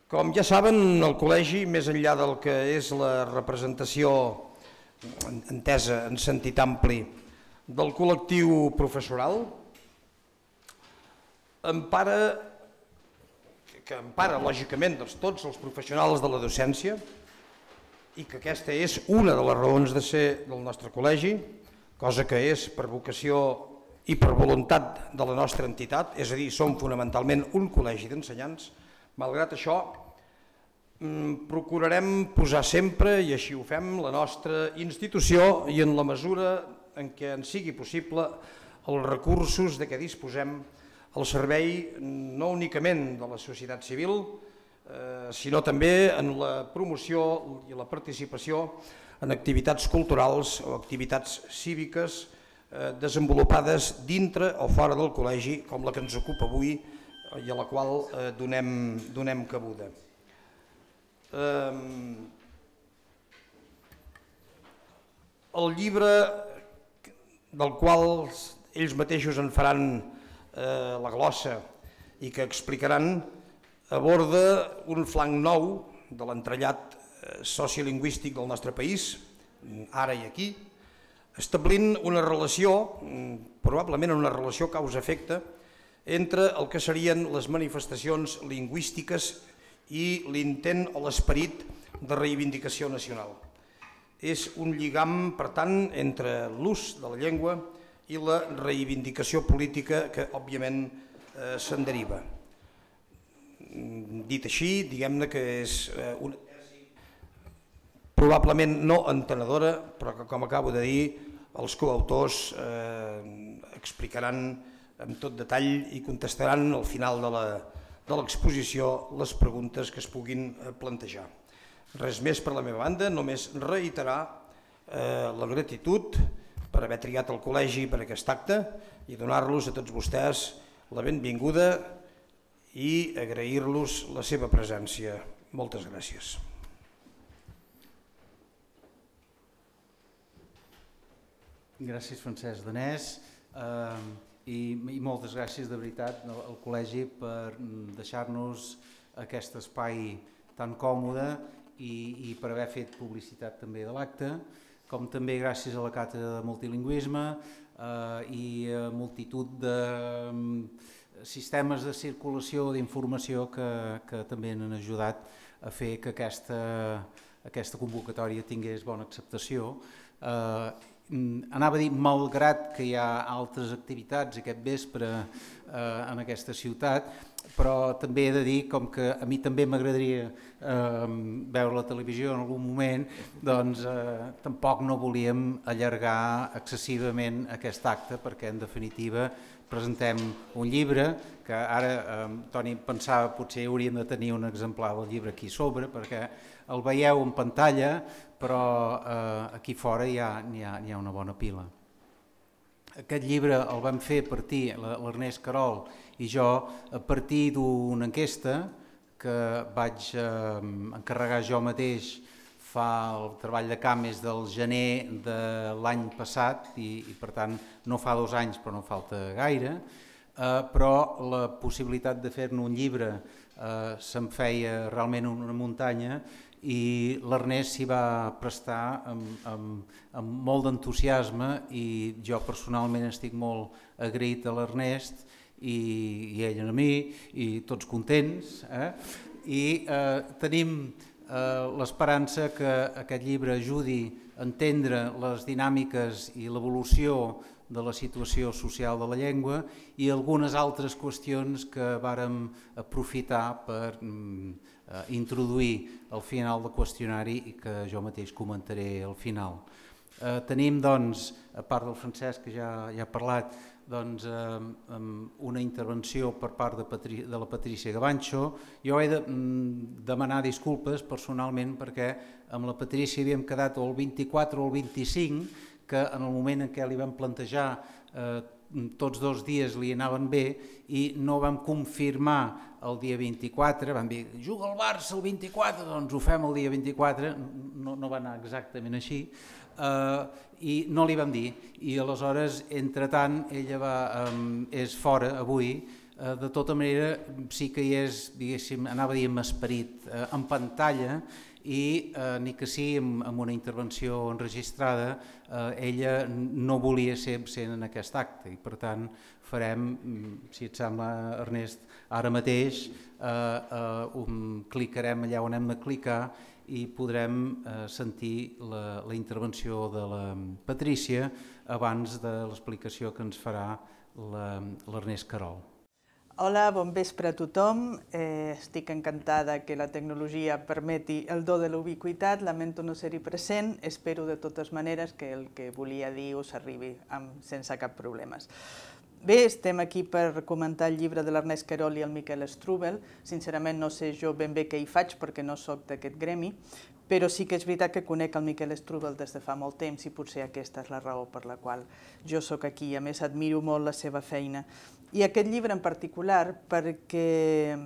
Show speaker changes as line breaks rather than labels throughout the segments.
Com ja saben, el col·legi, més enllà del que és la representació entesa en sentit ampli del col·lectiu professoral, empara lògicament tots els professionals de la docència i que aquesta és una de les raons de ser del nostre col·legi, cosa que és per vocació i per voluntat de la nostra entitat, és a dir, som fonamentalment un col·legi d'ensenyants. Malgrat això, procurarem posar sempre, i així ho fem, la nostra institució i en la mesura en què ens sigui possible els recursos de què disposem al servei no únicament de la societat civil, sinó també en la promoció i la participació en activitats culturals o activitats cíviques desenvolupades dintre o fora del col·legi, com la que ens ocupa avui i a la qual donem cabuda. El llibre del qual ells mateixos en faran la glossa i que explicaran aborda un flanc nou de l'entrellat sociolingüístic del nostre país, ara i aquí, establint una relació, probablement una relació causa-efecte, entre el que serien les manifestacions lingüístiques i l'intent o l'esperit de reivindicació nacional. És un lligam, per tant, entre l'ús de la llengua i la reivindicació política que, òbviament, se'n deriva. Dit així, diguem-ne que és una tesi probablement no entenedora, però que, com acabo de dir, els coautors explicaran amb tot detall i contestaran al final de l'exposició les preguntes que es puguin plantejar. Res més per la meva banda, només reiterar la gratitud per haver triat el col·legi per aquest acte i donar-los a tots vostès la benvinguda i agrair-los la seva presència. Moltes gràcies.
Gràcies, Francesc Danès, i moltes gràcies de veritat al col·legi per deixar-nos aquest espai tan còmode i per haver fet publicitat també de l'acte, com també gràcies a la Càtedra de Multilingüisme i a multitud de sistemes de circulació d'informació que també han ajudat a fer que aquesta convocatòria tingués bona acceptació. Anava a dir, malgrat que hi ha altres activitats aquest vespre en aquesta ciutat, però també he de dir, com que a mi també m'agradaria veure la televisió en algun moment, doncs tampoc no volíem allargar excessivament aquest acte, perquè en definitiva presentem un llibre que ara, Toni, pensava potser hauríem de tenir un exemplar del llibre aquí sobre, perquè el veieu en pantalla, però aquí fora n'hi ha una bona pila. Aquest llibre el vam fer a partir, l'Ernest Querol i jo, a partir d'una enquesta que vaig encarregar jo mateix fa el treball de camp és del gener de l'any passat i per tant no fa 2 anys però no falta gaire, però la possibilitat de fer-ne un llibre se'm feia realment una muntanya i l'Ernest s'hi va prestar amb molt d'entusiasme i jo personalment estic molt agraït a l'Ernest i ell a mi i tots contents i tenim l'esperança que aquest llibre ajudi a entendre les dinàmiques i l'evolució de la situació social de la llengua i algunes altres qüestions que vàrem aprofitar per introduir al final del qüestionari i que jo mateix comentaré al final. Tenim, doncs, a part del Francesc que ja ha parlat, una intervenció per part de la Patrícia Gavancho. Jo he de demanar disculpes personalment perquè amb la Patrícia havíem quedat o el 24 o el 25, que en el moment en què li vam plantejar tots 2 dies li anaven bé i no vam confirmar el dia 24, vam dir juga el Barça el 24, doncs ho fem el dia 24, no va anar exactament així, i no li vam dir, i aleshores, entretant, ella és fora avui, De tota manera, sí que hi és, diguéssim, anava a dir amb esperit, en pantalla, i ni que sí amb una intervenció enregistrada, ella no volia ser absent en aquest acte i per tant farem, si et sembla, Ernest, ara mateix clicarem allà on hem de clicar i podrem sentir la intervenció de la Patrícia abans de l'explicació que ens farà l'Ernest Querol.
Hola, bon vespre a tothom. Estic encantada que la tecnologia permeti el do de la ubiquitat. Lamento no ser-hi present. Espero de totes maneres que el que volia dir us arribi sense cap problema. Bé, estem aquí per comentar el llibre de l'Ernest Querol i el Miquel Strubel. Sincerament no sé jo ben bé què hi faig perquè no sóc d'aquest gremi, però sí que és veritat que conec el Miquel Strubel des de fa molt temps i potser aquesta és la raó per la qual jo sóc aquí. A més, admiro molt la seva feina. I aquest llibre en particular perquè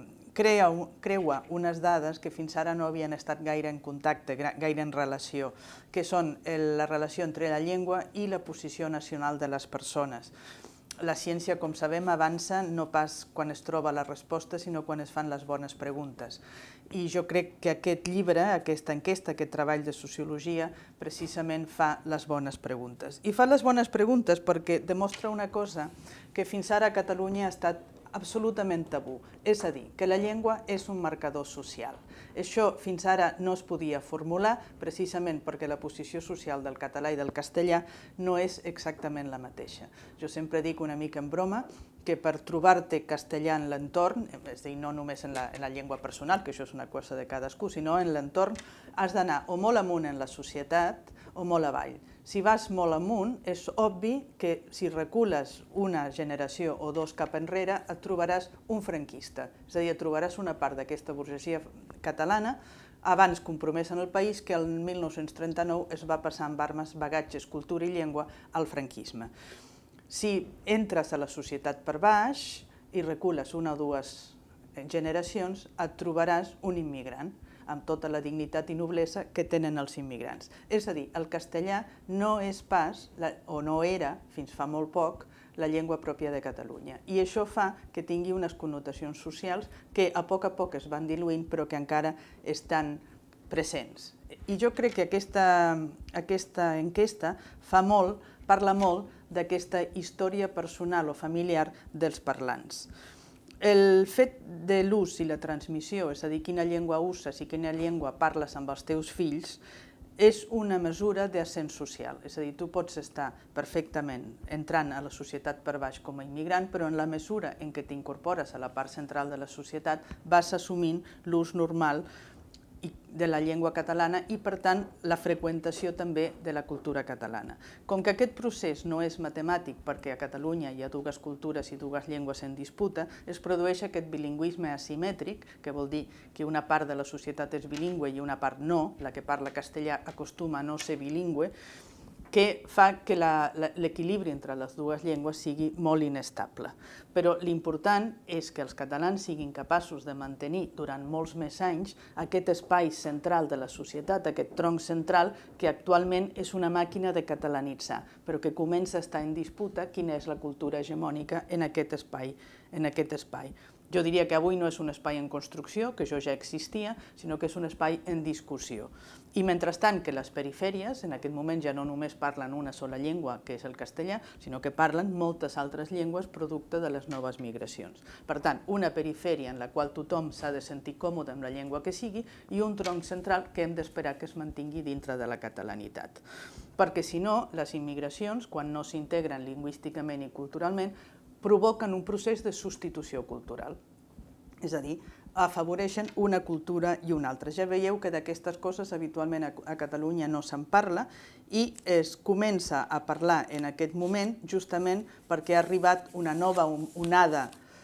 creua unes dades que fins ara no havien estat gaire en contacte, gaire en relació, que són la relació entre la llengua i la posició nacional de les persones. La ciència, com sabem, avança no pas quan es troba la resposta, sinó quan es fan les bones preguntes. I jo crec que aquest llibre, aquesta enquesta, aquest treball de sociologia, precisament fa les bones preguntes. I fa les bones preguntes perquè demostra una cosa que fins ara a Catalunya ha estat absolutament tabú, és a dir, que la llengua és un marcador social. Això fins ara no es podia formular precisament perquè la posició social del català i del castellà no és exactament la mateixa. Jo sempre dic una mica en broma que per trobar-te castellà en l'entorn, és a dir, no només en la llengua personal, que això és una cosa de cadascú, sinó en l'entorn, has d'anar o molt amunt en la societat o molt avall. Si vas molt amunt, és obvi que si recules una generació o dos cap enrere, et trobaràs un franquista, és a dir, et trobaràs una part d'aquesta burgesia catalana abans compromesa en el país que el 1939 es va passar amb armes, bagatges, cultura i llengua al franquisme. Si entres a la societat per baix i recules una o dues generacions, et trobaràs un immigrant, amb tota la dignitat i noblesa que tenen els immigrants. És a dir, el castellà no és pas, o no era, fins fa molt poc, la llengua pròpia de Catalunya. I això fa que tingui unes connotacions socials que a poc es van diluint, però que encara estan presents. I jo crec que aquesta enquesta parla molt d'aquesta història personal o familiar dels parlants. El fet de l'ús i la transmissió, és a dir, quina llengua uses i quina llengua parles amb els teus fills, és una mesura d'ascens social. És a dir, tu pots estar perfectament entrant a la societat per baix com a immigrant, però en la mesura en què t'incorpores a la part central de la societat vas assumint l'ús normal de la llengua catalana i, per tant, la freqüentació també de la cultura catalana. Com que aquest procés no és matemàtic perquè a Catalunya hi ha dues cultures i dues llengües en disputa, es produeix aquest bilingüisme asimètric, que vol dir que una part de la societat és bilingüe i una part no, la que parla castellà acostuma a no ser bilingüe, que fa que l'equilibri entre les dues llengües sigui molt inestable. Però l'important és que els catalans siguin capaços de mantenir durant molts més anys aquest espai central de la societat, aquest tronc central que actualment és una màquina de catalanitzar, però que comença a estar en disputa quina és la cultura hegemònica en aquest espai. Jo diria que avui no és un espai en construcció, que això ja existia, sinó que és un espai en discussió. I mentrestant que les perifèries, en aquest moment ja no només parlen una sola llengua, que és el castellà, sinó que parlen moltes altres llengües producte de les noves migracions. Per tant, una perifèria en la qual tothom s'ha de sentir còmode amb la llengua que sigui i un tronc central que hem d'esperar que es mantingui dintre de la catalanitat. Perquè si no, les immigracions, quan no s'integren lingüísticament i culturalment, provoquen un procés de substitució cultural. És a dir, afavoreixen una cultura i una altra. Ja veieu que d'aquestes coses habitualment a Catalunya no se'n parla i es comença a parlar en aquest moment justament perquè ha arribat una nova onada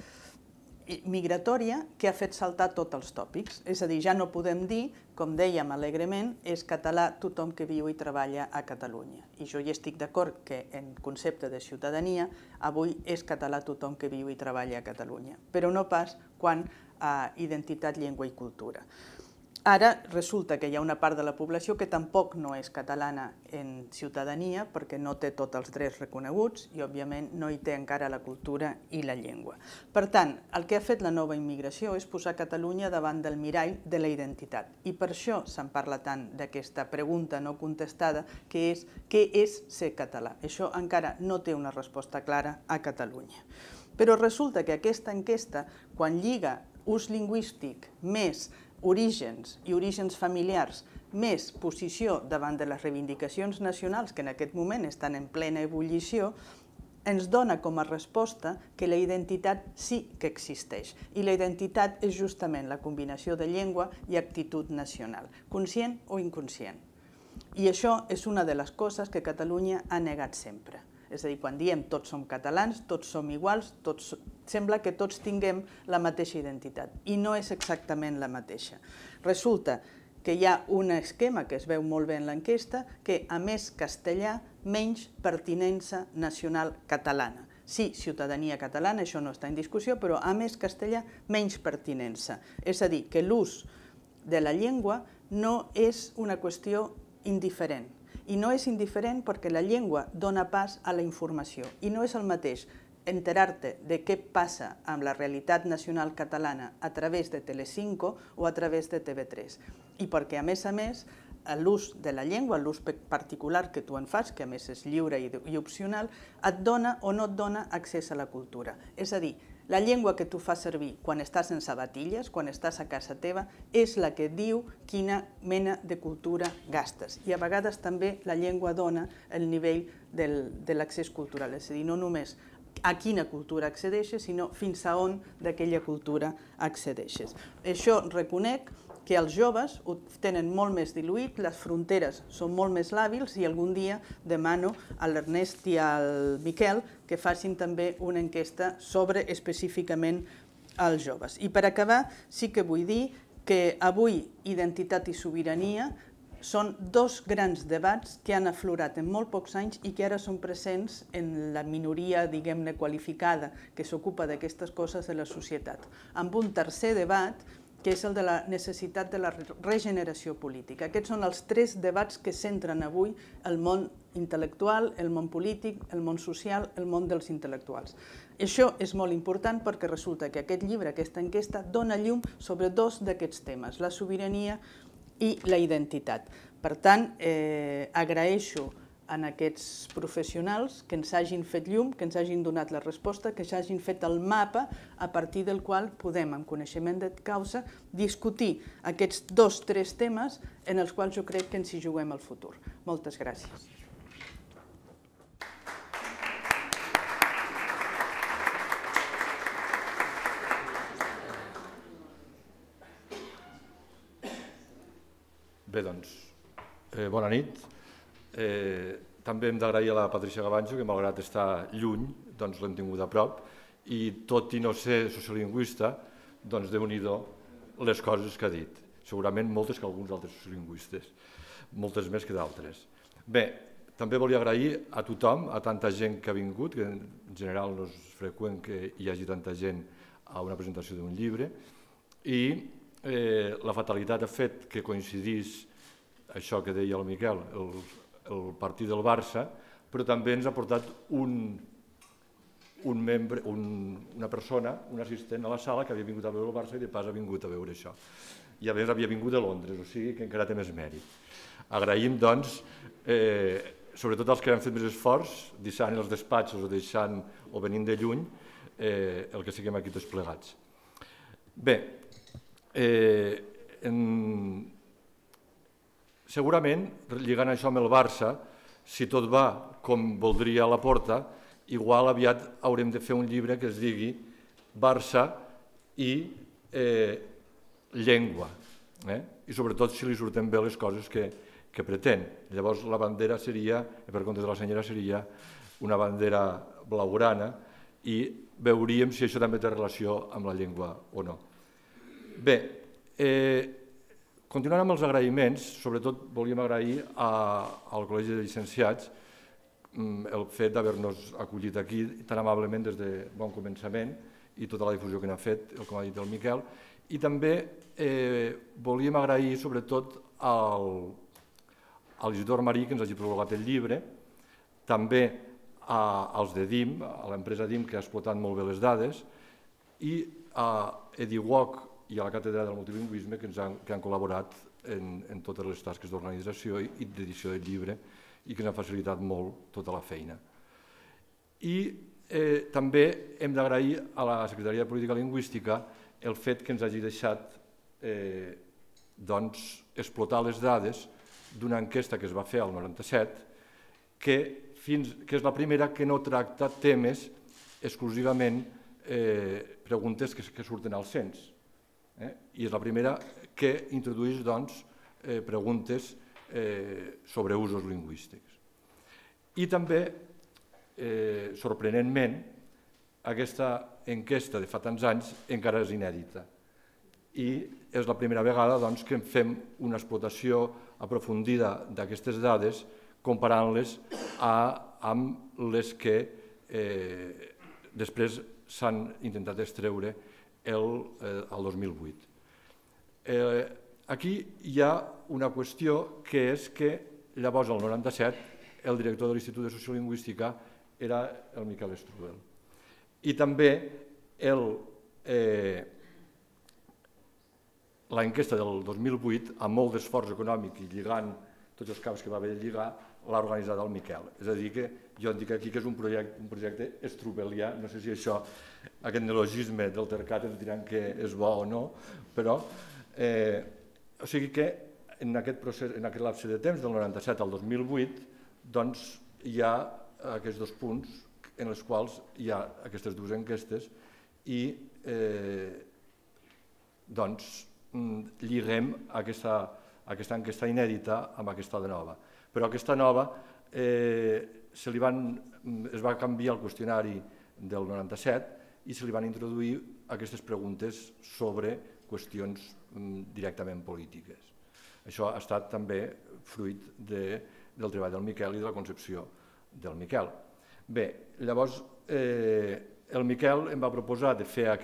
migratòria que ha fet saltar tots els tòpics. És a dir, ja no podem dir, com dèiem alegrement, és català tothom que viu i treballa a Catalunya. I jo hi estic d'acord que en concepte de ciutadania avui és català tothom que viu i treballa a Catalunya, però no pas quan a identitat, llengua i cultura. Ara resulta que hi ha una part de la població que tampoc no és catalana en ciutadania perquè no té tots els drets reconeguts i, òbviament, no hi té encara la cultura i la llengua. Per tant, el que ha fet la nova immigració és posar Catalunya davant del mirall de la identitat. I per això se'n parla tant d'aquesta pregunta no contestada, que és què és ser català. Això encara no té una resposta clara a Catalunya. Però resulta que aquesta enquesta, quan lliga ús lingüístic més orígens i orígens familiars, més posició davant de les reivindicacions nacionals que en aquest moment estan en plena ebullició, ens dona com a resposta que la identitat sí que existeix. I la identitat és justament la combinació de llengua i actitud nacional, conscient o inconscient. I això és una de les coses que Catalunya ha negat sempre. És a dir, quan diem tots som catalans, tots som iguals, sembla que tots tinguem la mateixa identitat, i no és exactament la mateixa. Resulta que hi ha un esquema que es veu molt bé en l'enquesta, que a més castellà, menys pertinença nacional catalana. Sí, ciutadania catalana, això no està en discussió, però a més castellà, menys pertinença. És a dir, que l'ús de la llengua no és una qüestió indiferent. I no és indiferent perquè la llengua dona pas a la informació. I no és el mateix enterar-te de què passa amb la realitat nacional catalana a través de Telecinco o a través de TV3. I perquè, a més, l'ús de la llengua, l'ús particular que tu en fas, que a més és lliure i opcional, et dona o no et dona accés a la cultura. És a dir, la llengua que tu fas servir quan estàs en sabatilles, quan estàs a casa teva, és la que diu quina mena de cultura gastes. I a vegades també la llengua dona el nivell de l'accés cultural, és a dir, no només a quina cultura accedeixes, sinó fins a on d'aquella cultura accedeixes. Això reconec que els joves ho tenen molt més diluït, les fronteres són molt més làbils i algun dia demano a l'Ernest i al Miquel que facin també una enquesta sobre específicament els joves. I per acabar, sí que vull dir que avui identitat i sobirania són dos grans debats que han aflorat en molt pocs anys i que ara són presents en la minoria, diguem-ne, qualificada que s'ocupa d'aquestes coses de la societat. Amb un tercer debat, que és el de la necessitat de la regeneració política. Aquests són els tres debats que centren avui el món intel·lectual, el món polític, el món social, el món dels intel·lectuals. Això és molt important perquè resulta que aquest llibre, aquesta enquesta, dona llum sobre dos d'aquests temes, la sobirania i la identitat. Per tant, agraeixo a aquests professionals que ens hagin fet llum, que ens hagin donat la resposta, que ens hagin fet el mapa a partir del qual podem, amb coneixement de causa, discutir aquests tres temes en els quals jo crec que ens hi juguem el futur. Moltes gràcies.
Bé, doncs, bona nit. També hem d'agrair a la Patricia Gavancho, que malgrat estar lluny, doncs l'hem tingut a prop, i tot i no ser sociolingüista, doncs déu-n'hi-do les coses que ha dit. Segurament moltes que alguns altres sociolingüistes, moltes més que d'altres. Bé, també volia agrair a tothom, a tanta gent que ha vingut, que en general no és freqüent que hi hagi tanta gent a una presentació d'un llibre, i la fatalitat ha fet que coincidís això que deia el Miquel, el partit del Barça, però també ens ha portat una persona, un assistent a la sala que havia vingut a veure el Barça i de pas ha vingut a veure això. I a més havia vingut de Londres, o sigui que encara té més mèrit. Agraïm, doncs, sobretot els que han fet més esforç, deixant els despatxos o venint de lluny, el que siguem aquí tots plegats. Bé, segurament, lligant això amb el Barça, si tot va com voldria Laporta, igual aviat haurem de fer un llibre que es digui Barça i llengua, i sobretot si li surten bé les coses que pretén. Llavors la bandera seria, per compte de la senyora, seria una bandera blaugrana i veuríem si això també té relació amb la llengua o no. Bé, continuant amb els agraïments, sobretot volíem agrair al Col·legi de Llicenciats el fet d'haver-nos acollit aquí tan amablement des de bon començament i tota la difusió que n'ha fet, com ha dit el Miquel, i també volíem agrair sobretot a l'Isidor Marí, que ens hagi prologat el llibre, també als de DIM, a l'empresa DIM, que ha explotat molt bé les dades, i a EDIWOC i a la Càtedra del Multilingüisme, que han col·laborat en totes les tasques d'organització i d'edició del llibre i que ens han facilitat molt tota la feina. I també hem d'agrair a la Secretaria de Política Lingüística el fet que ens hagi deixat explotar les dades d'una enquesta que es va fer al 97, que és la primera que no tracta temes exclusivament preguntes que surten al cens. I és la primera que introdueix preguntes sobre usos lingüístics. I també, sorprenentment, aquesta enquesta de fa tants anys encara és inèdita. I és la primera vegada que fem una explotació aprofundida d'aquestes dades comparant-les amb les que després s'han intentat extreure el 2008. Aquí hi ha una qüestió que és que llavors, el 97, el director de l'Institut de Sociolingüística era el Miquel Strubel. I també l'enquesta del 2008, amb molt d'esforç econòmic i lligant tots els caps que va haver de lligar, l'ha organitzat el Miquel. És a dir, que jo dic aquí que és un projecte strubelià, no sé si això, aquest neologisme del Tercat ens diran que és bo o no, però o sigui que en aquest lapse de temps, del 97 al 2008, doncs hi ha aquests dos punts en els quals hi ha aquestes dues enquestes i doncs lliguem aquesta enquesta inèdita amb aquesta de nova. Però aquesta nova es va canviar el qüestionari del 97 i se li van introduir aquestes preguntes sobre qüestions directament polítiques. Això ha estat també fruit del treball del Miquel i de la concepció del Miquel. Bé, llavors el Miquel em va proposar de fer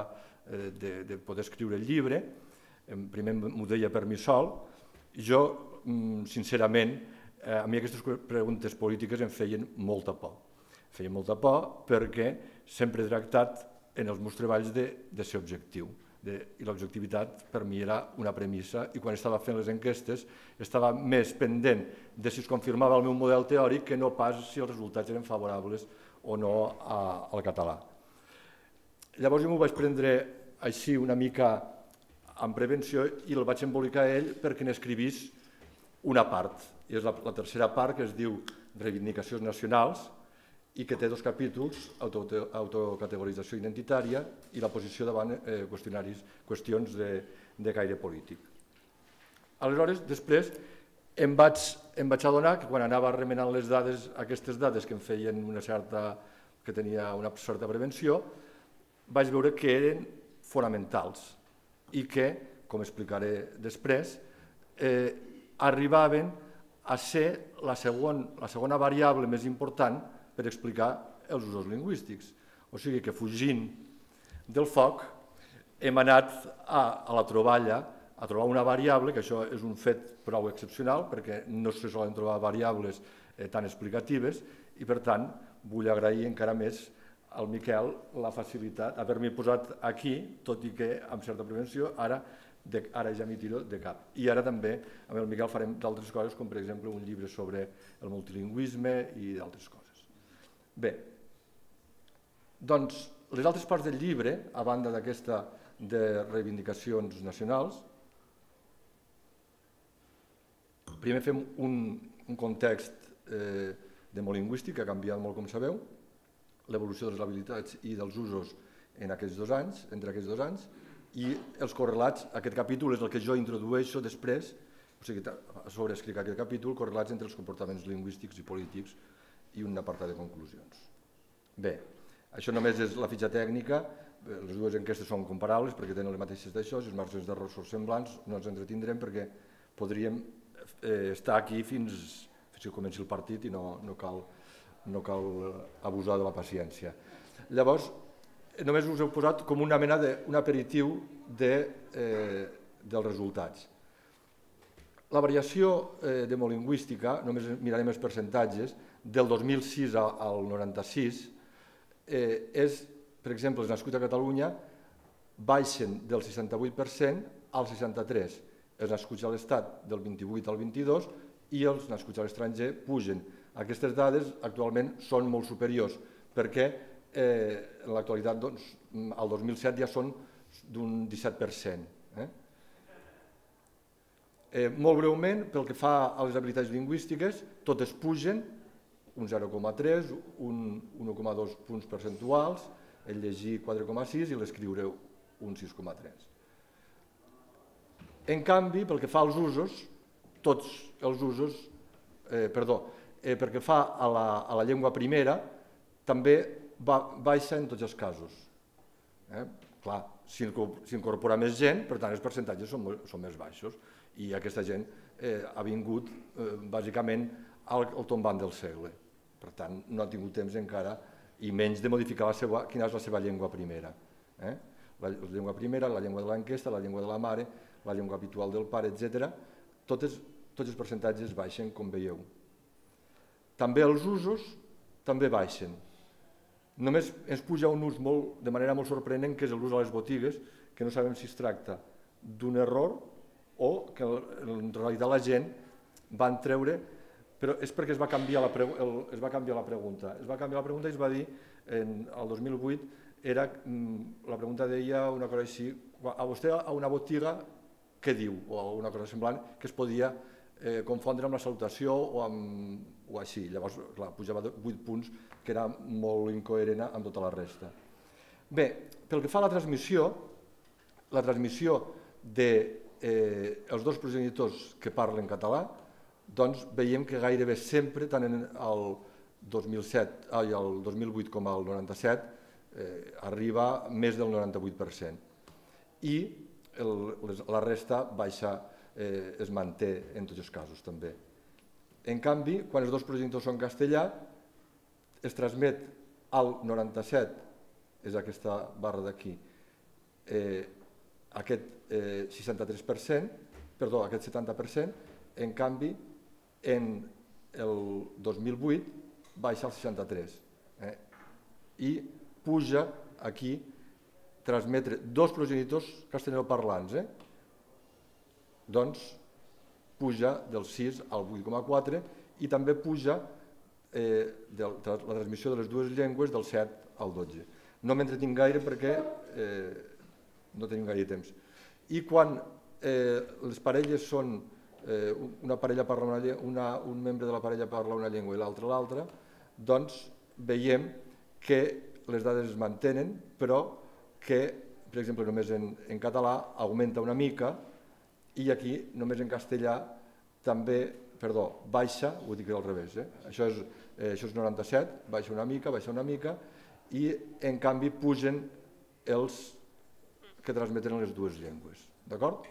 de poder escriure el llibre. Primer m'ho deia per mi sol. Jo, sincerament, a mi aquestes preguntes polítiques em feien molta por. Feien molta por perquè sempre he tractat en els meus treballs de ser objectiu. I l'objectivitat per mi era una premissa i quan estava fent les enquestes estava més pendent de si es confirmava el meu model teòric que no pas si els resultats eren favorables o no al català. Llavors jo m'ho vaig prendre així una mica amb prevenció i el vaig embolicar a ell perquè n'escrivís una part. I és la tercera part, que es diu Reivindicacions nacionals, i que té dos capítols, autocategorització identitària i la posició davant qüestions de caire polític. Aleshores, després, em vaig adonar que quan anava remenant les dades, aquestes dades que em feien que tenia una certa prevenció, vaig veure que eren fonamentals i que, com explicaré després, arribaven a ser la segona variable més important per explicar els usos lingüístics. O sigui que fugint del foc hem anat a la troballa, a trobar una variable, que això és un fet prou excepcional perquè no se solen trobar variables tan explicatives i per tant vull agrair encara més al Miquel la facilitat d'haver-m'hi posat aquí, tot i que amb certa prevenció ara ja m'hi tiro de cap. I ara també amb el Miquel farem d'altres coses, com per exemple un llibre sobre el multilingüisme i d'altres coses. Bé, doncs les altres parts del llibre, a banda d'aquesta de reivindicacions nacionals, primer fem un context demolingüístic que ha canviat molt, com sabeu, l'evolució de les habilitats i dels usos en aquests 2 anys, entre aquests 2 anys, i els correlats, aquest capítol és el que jo introdueixo després, o sigui, a sobre escric aquest capítol, correlats entre els comportaments lingüístics i polítics i un apartat de conclusions. Bé, això només és la fitxa tècnica, les dues enquestes són comparables perquè tenen les mateixes d'això, si els marges d'error són semblants no ens entretindrem perquè podríem estar aquí fins que comenci el partit i no cal abusar de la paciència. Llavors, només us heu posat com una mena d'un aperitiu dels resultats. La variació demolingüística, només mirarem els percentatges, del 2006 al 96, és, per exemple, els nascuts a Catalunya baixen del 68% al 63%, els nascuts a l'Estat del 28 al 22% i els nascuts a l'estranger pugen. Aquestes dades actualment són molt superiors perquè en l'actualitat al 2007 ja són d'un 17%. Molt breument, pel que fa a les habilitats lingüístiques, totes pugen, un 0,3, un 1,2 punts percentuals, el llegir 4,6 i l'escriure un 6,3. En canvi, pel que fa als usos, tots els usos, pel que fa a la llengua primera, també baixa en tots els casos. Clar, s'incorpora més gent, per tant els percentatges són més baixos i aquesta gent ha vingut bàsicament al tombant del segle. Per tant, no ha tingut temps encara i menys de modificar quina és la seva llengua primera. La llengua primera, la llengua de l'enquesta, la llengua de la mare, la llengua habitual del pare, etc. Tots els percentatges baixen, com veieu. També els usos també baixen. Només ens puja un ús de manera molt sorprenent, que és l'ús a les botigues, que no sabem si es tracta d'un error o que en realitat la gent va treure, però és perquè es va canviar la pregunta. Es va canviar la pregunta i es va dir, el 2008, la pregunta deia una cosa així: a vostè a una botiga què diu? O una cosa semblant, que es podia confondre amb la salutació o així. Llavors, clar, pujava 8 punts, que era molt incoherent amb tota la resta. Bé, pel que fa a la transmissió dels dos progenitors que parlen català, doncs veiem que gairebé sempre, tant en el 2008 com el 97, arriba més del 98%. I la resta baixa, es manté en tots els casos també. En canvi, quan els dos progenitors són castellà, es transmet al 97, és aquesta barra d'aquí, aquest 70%, en canvi, en el 2008 baixa al 63%. I puja aquí transmetre dos progenitors castellanoparlants, doncs puja del 6 al 8,4 i també puja la transmissió de les dues llengües del 7 al 12. No m'entretinc gaire perquè no tenim gaire temps. I quan les parelles són, una parella parla un membre de la parella parla una llengua i l'altra, doncs veiem que les dades es mantenen, però que, per exemple, només en català augmenta una mica i aquí només en castellà també, baixa, ho dic al revés, això és 97, baixa una mica i en canvi pugen els que transmeten les dues llengües, d'acord?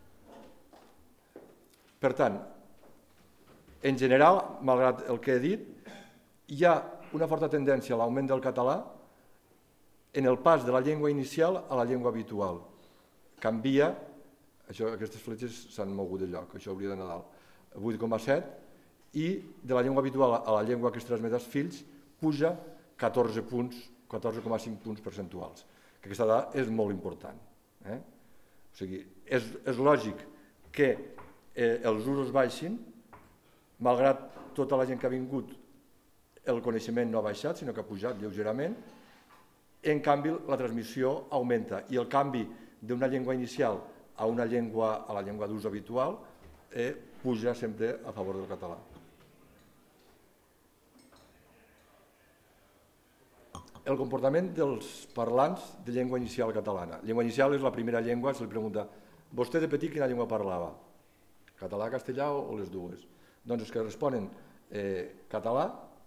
Per tant, en general, malgrat el que he dit, hi ha una forta tendència a l'augment del català en el pas de la llengua inicial a la llengua habitual. Canvia, aquestes fletxes s'han mogut de lloc, això hauria d'anar dalt, 8,7, i de la llengua habitual a la llengua que es transmet als fills puja 14,5 punts percentuals, que aquesta dada és molt important. O sigui, és lògic que els usos baixin, malgrat tota la gent que ha vingut el coneixement no ha baixat, sinó que ha pujat lleugerament. En canvi, la transmissió augmenta i el canvi d'una llengua inicial a la llengua d'ús habitual puja sempre a favor del català. El comportament dels parlants de llengua inicial catalana. Llengua inicial és la primera llengua, se li pregunta, vostè de petit quina llengua parlava? Català, castellà o les dues? Doncs els que responen català,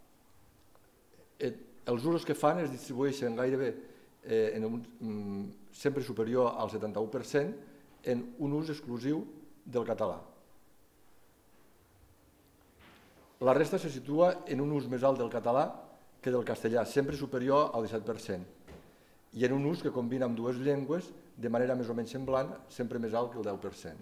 els usos que fan es distribueixen gairebé sempre superior al 71% en un ús exclusiu del català. La resta se situa en un ús més alt del català que del castellà, sempre superior al 17%. i en un ús que combina amb dues llengües de manera més o menys semblant, sempre més alt que el 10%.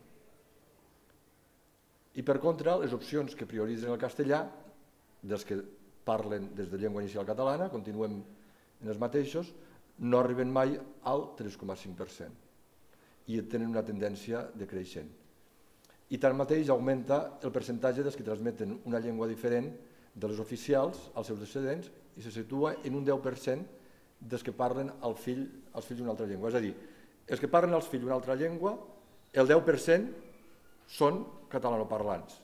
I per contra, les opcions que prioritzen el castellà, dels que parlen des de llengua inicial catalana, continuem en els mateixos, no arriben mai al 3,5% i tenen una tendència decreixent. I tanmateix augmenta el percentatge dels que transmeten una llengua diferent de les oficials als seus descendents i se situa en un 10% dels que parlen als fills d'una altra llengua. És a dir, els que parlen als fills d'una altra llengua, el 10% són catalanoparlants,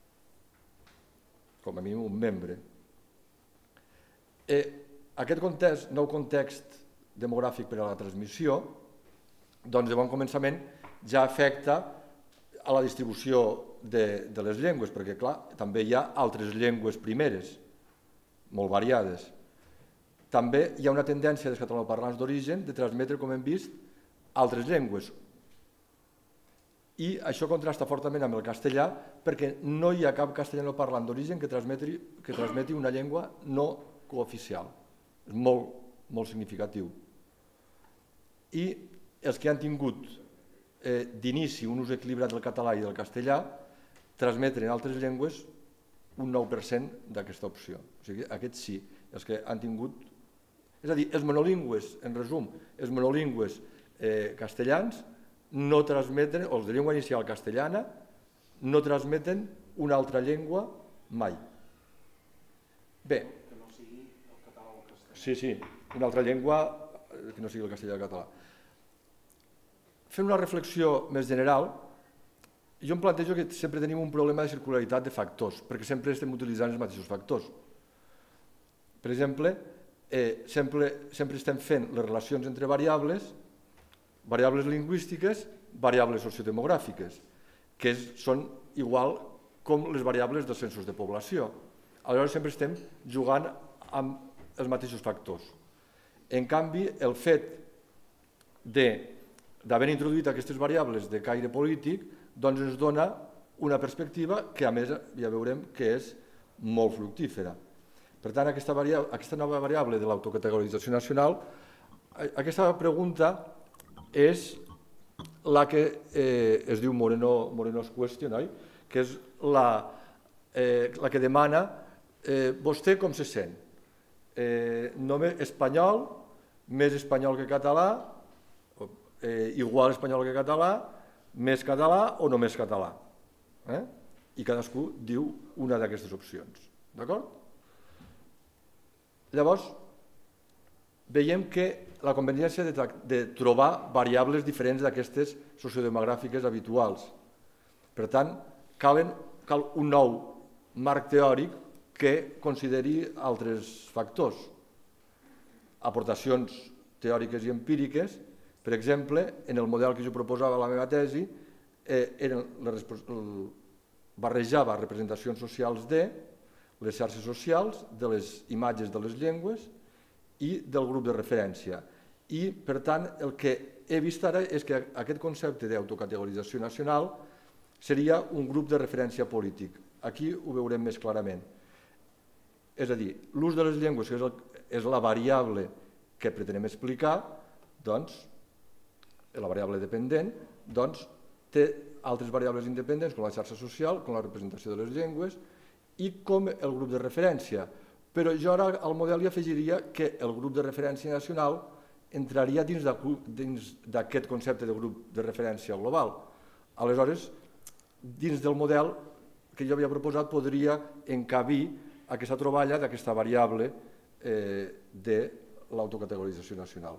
com a mínim un membre. Aquest nou context demogràfic per a la transmissió, doncs de bon començament ja afecta a la distribució de les llengües, perquè clar, també hi ha altres llengües primeres, molt variades. També hi ha una tendència dels catalanoparlants d'origen de transmetre, com hem vist, altres llengües. I això contrasta fortament amb el castellà perquè no hi ha cap castellanoparlant d'origen que transmeti una llengua no cooficial. És molt significatiu. I els que han tingut d'inici un ús equilibrat del català i del castellà transmeten en altres llengües un 9% d'aquesta opció. O sigui, aquests sí, els que han tingut... És a dir, els monolingües, en resum, els monolingües castellans no transmeten, o els de llengua inicial castellana, no transmeten una altra llengua mai. Bé.
Que no sigui el català o el castellà.
Sí, una altra llengua que no sigui el castellà o el català. Fent una reflexió més general, jo em plantejo que sempre tenim un problema de circularitat de factors, perquè sempre estem utilitzant els mateixos factors. Per exemple, sempre estem fent les relacions entre variables lingüístiques, variables sociodemogràfiques, que són igual com les variables dels censos de població. Aleshores sempre estem jugant amb els mateixos factors. En canvi, el fet d'haver introduït aquestes variables de caire polític doncs ens dona una perspectiva que a més ja veurem que és molt fructífera. Per tant, aquesta nova variable de l'autocategorització nacional, aquesta pregunta és la que es diu Moreno's Question, que és la que demana vostè com se sent? Només espanyol, més espanyol que català, igual espanyol que català, més català o només català. I cadascú diu una d'aquestes opcions. D'acord? Llavors, veiem que la conveniència de trobar variables diferents d'aquestes sociodemogràfiques habituals. Per tant, cal un nou marc teòric que consideri altres factors. Aportacions teòriques i empíriques, per exemple, en el model que jo proposava a la meva tesi, barrejava representacions socials de les xarxes socials, de les imatges de les llengües i del grup de referència. I, per tant, el que he vist ara és que aquest concepte d'autocategorització nacional seria un grup de referència polític. Aquí ho veurem més clarament. És a dir, l'ús de les llengües, que és la variable que pretenem explicar, doncs, la variable dependent, doncs, té altres variables independents, com la xarxa social, com la representació de les llengües, i com el grup de referència. Però jo ara al model hi afegiria que el grup de referència nacional entraria dins d'aquest concepte de grup de referència global. Aleshores, dins del model que jo havia proposat podria encabir aquesta troballa d'aquesta variable de l'autocategorització nacional.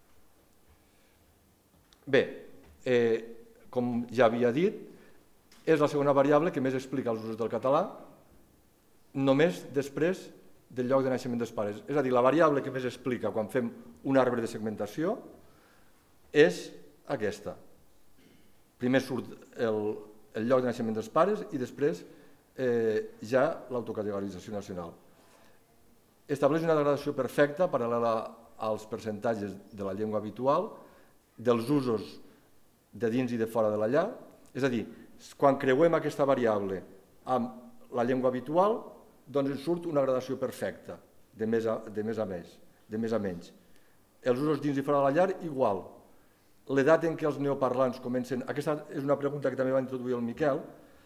Bé, com ja havia dit, és la segona variable que més explica els usos del català, només després del lloc de naixement dels pares. És a dir, la variable que més explica quan fem un arbre de segmentació és aquesta. Primer surt el lloc de naixement dels pares i després ja l'autocategorització nacional. Estableix una degradació perfecta paral·lela als percentatges de la llengua habitual, dels usos de dins i de fora de la llar. És a dir, quan creuem aquesta variable amb la llengua habitual, doncs ens surt una gradació perfecta, de més a menys. Els usos dins i fora de la llar, igual. L'edat en què els neoparlants comencen... Aquesta és una pregunta que també va introduir el Miquel.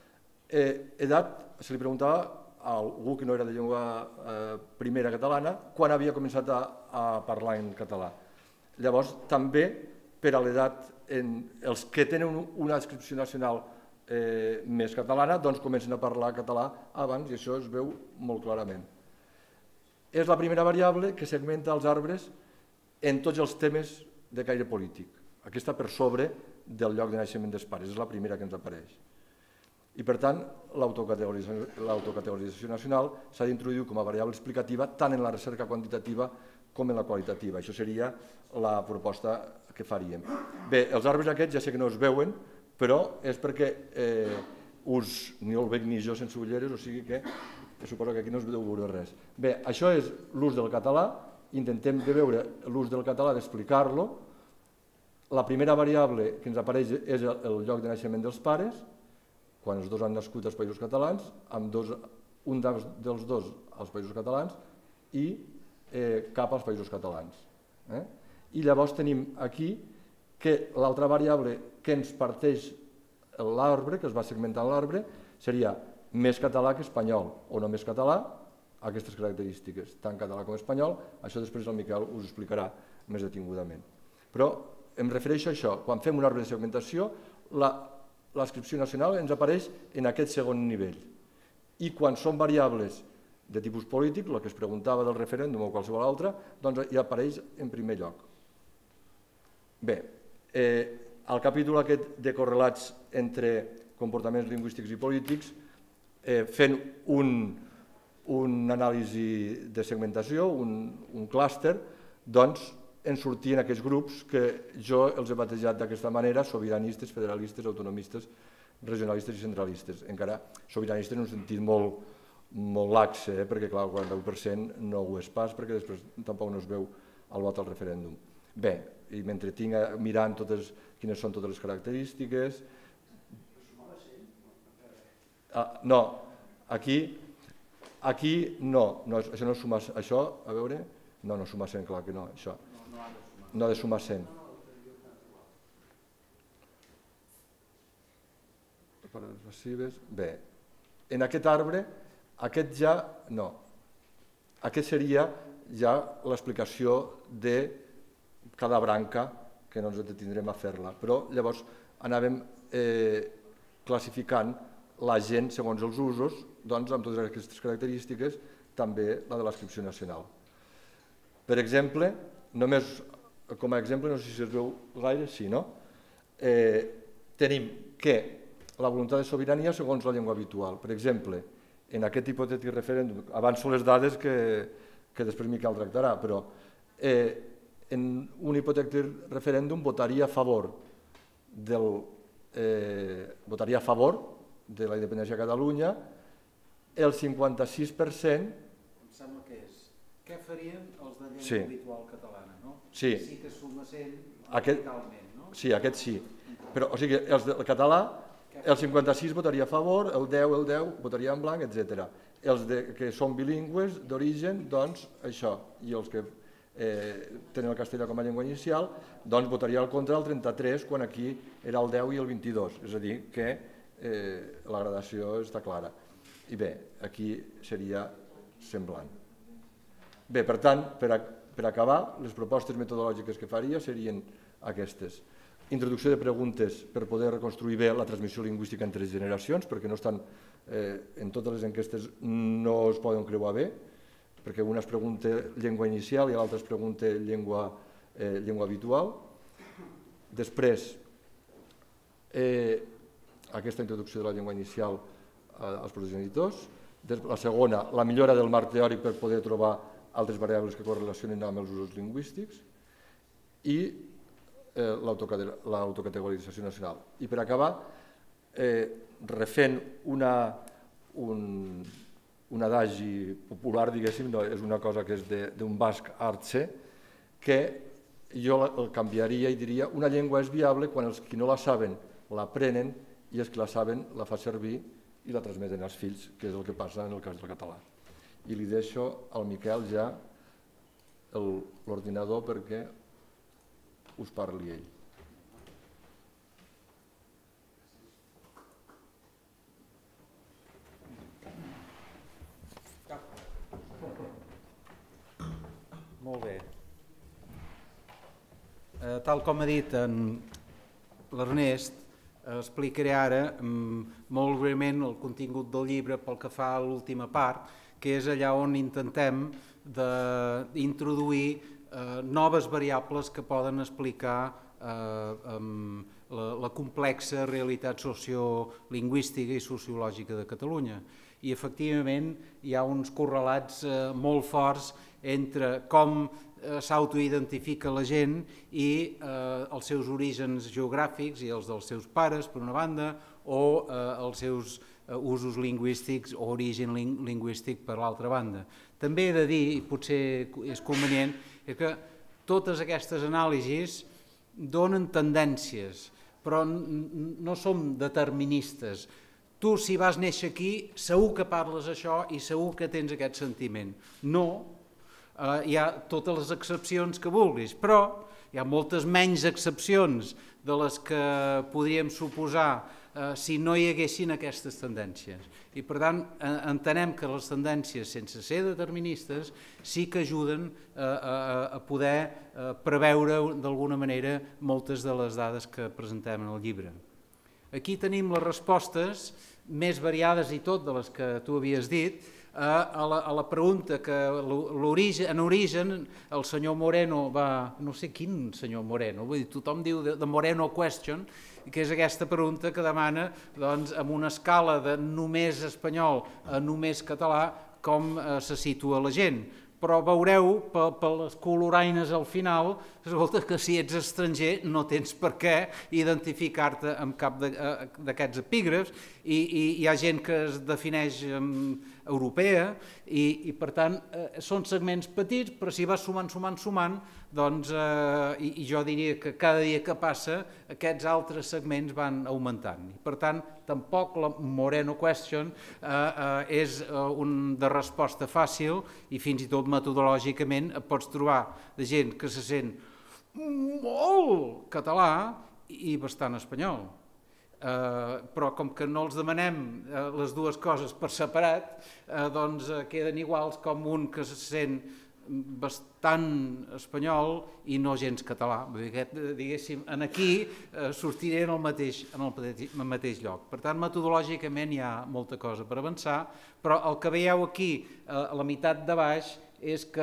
Edat, se li preguntava a algú que no era de llengua primera catalana, quan havia començat a parlar en català. Llavors, també, per a l'edat, els que tenen una adscripció nacional més catalana, doncs comencen a parlar català abans, i això es veu molt clarament. És la primera variable que segmenta els arbres en tots els temes de caire polític. Aquesta per sobre del lloc de naixement dels pares, és la primera que ens apareix. I per tant, l'autocategorització nacional s'ha d'introduir com a variable explicativa tant en la recerca quantitativa com en la qualitativa. Això seria la proposta que faríem. Bé, els arbres aquests ja sé que no es veuen, però és perquè ni el veig ni jo sense ulleres, o sigui que suposo que aquí no es deu veure res. Bé, això és l'ús del català, intentem de veure l'ús del català, d'explicar-lo. La primera variable que ens apareix és el lloc de naixement dels pares, quan els dos han nascut als Països Catalans, un dels dos als Països Catalans i cap als Països Catalans. I llavors tenim aquí que l'altra variable que ens parteix l'arbre, que es va segmentant l'arbre, seria més català que espanyol, o només català, aquestes característiques, tant català com espanyol. Això després el Miquel us explicarà més detingudament. Però em refereixo a això, quan fem un arbre de segmentació, l'adscripció nacional ens apareix en aquest segon nivell. I quan són variables de tipus polític, el que es preguntava del referèndum o qualsevol altre, doncs ja apareix en primer lloc. Bé, al capítol aquest de correlats entre comportaments lingüístics i polítics, fent un anàlisi de segmentació, un clúster, doncs ens sortien aquests grups que jo els he batejat d'aquesta manera: sobiranistes, federalistes, autonomistes, regionalistes i centralistes. Encara sobiranistes en un sentit molt laxe, perquè clar, el 41% no ho és pas, perquè després tampoc no es veu el vot al referèndum. Bé, i m'entretinc mirant quines són totes les característiques. No, aquí no, això no suma, això, a veure, no suma 100, clar que no, això. No ha de sumar 100. Paraules passives. Bé, en aquest arbre, aquest ja no. Aquest seria ja l'explicació de cada branca, que no ens detindrem a fer-la. Però llavors anàvem classificant la gent segons els usos, doncs amb totes aquestes característiques, també la de l'adscripció nacional. Per exemple, només com a exemple, no sé si es veu gaire, sí, no? Tenim que la voluntat de sobirania segons la llengua habitual. Per exemple, en aquest hipotètic referèndum, avanço les dades que després Miquel tractarà, però en un hipotètic referèndum votaria a favor de la independència de Catalunya el 56%.
Em sembla que és. Què farien els de llengua habitual catalana, no?
Sí.
Sí que sumassem radicalment, no?
Sí, aquest sí. Però, o sigui, els del català, el 56 votaria a favor, el 10 votaria en blanc, etc. Els que són bilingües d'origen, doncs això, i els que tenen el castellà com a llengua inicial, doncs votaria al contra el 33, quan aquí era el 10 i el 22, és a dir, que la gradació està clara. I bé, aquí seria semblant. Bé, per tant, per acabar, les propostes metodològiques que faria serien aquestes. Introducció de preguntes per poder reconstruir bé la transmissió lingüística entre generacions, perquè no estan, en totes les enquestes no es poden creuar bé, perquè una es pregunta llengua inicial i l'altra es pregunta llengua habitual. Després, aquesta introducció de la llengua inicial als progenitors. La segona, la millora del marc teòric per poder trobar altres variables que correlacionen amb els usos lingüístics i l'autocategorització nacional. I per acabar, refent un adagi popular, diguéssim, és una cosa que és d'un basc Artze, que jo el canviaria i diria: una llengua és viable quan els qui no la saben l'aprenen i els que la saben la fa servir i la transmeten als fills, que és el que passa en el cas del català. I li deixo al Miquel ja l'ordinador perquè us parli ell.
Molt bé. Tal com ha dit l'Ernest, explicaré ara molt breument el contingut del llibre pel que fa a l'última part, que és allà on intentem d'introduir noves variables que poden explicar la complexa realitat sociolingüística i sociològica de Catalunya. I efectivament hi ha uns correlats molt forts entre com s'autoidentifica la gent i els seus orígens geogràfics i els dels seus pares, per una banda, o els seus usos lingüístics o origen lingüístic per l'altra banda. També he de dir, i potser és convenient, que totes aquestes anàlisis donen tendències, però no som deterministes. Tu, si vas néixer aquí, segur que parles això i segur que tens aquest sentiment. No, hi ha totes les excepcions que vulguis, però hi ha moltes menys excepcions de les que podríem suposar si no hi haguessin aquestes tendències. I per tant, entenem que les tendències, sense ser deterministes, sí que ajuden a poder preveure d'alguna manera moltes de les dades que presentem en el llibre. Aquí tenim les respostes més variades i tot de les que tu havies dit, a la pregunta que en origen el senyor Moreno va, no sé quin senyor Moreno, vull dir, tothom diu de Moreno question, que és aquesta pregunta que demana amb una escala de només espanyol a només català com se situa la gent. Però veureu per les coloraines al final que si ets estranger no tens per què identificar-te amb cap d'aquests epígrafs i hi ha gent que es defineix europea i per tant són segments petits, però si vas sumant, doncs i jo diria que cada dia que passa aquests altres segments van augmentant. Per tant, tampoc la Moreno question és de resposta fàcil i fins i tot metodològicament et pots trobar de gent que se sent molt català i bastant espanyol. Però com que no els demanem les dues coses per separat, doncs queden iguals com un que se sent bastant espanyol i no gens català. Diguéssim, aquí sortiré en el mateix lloc. Per tant, metodològicament hi ha molta cosa per avançar, però el que veieu aquí, a la meitat de baix, és que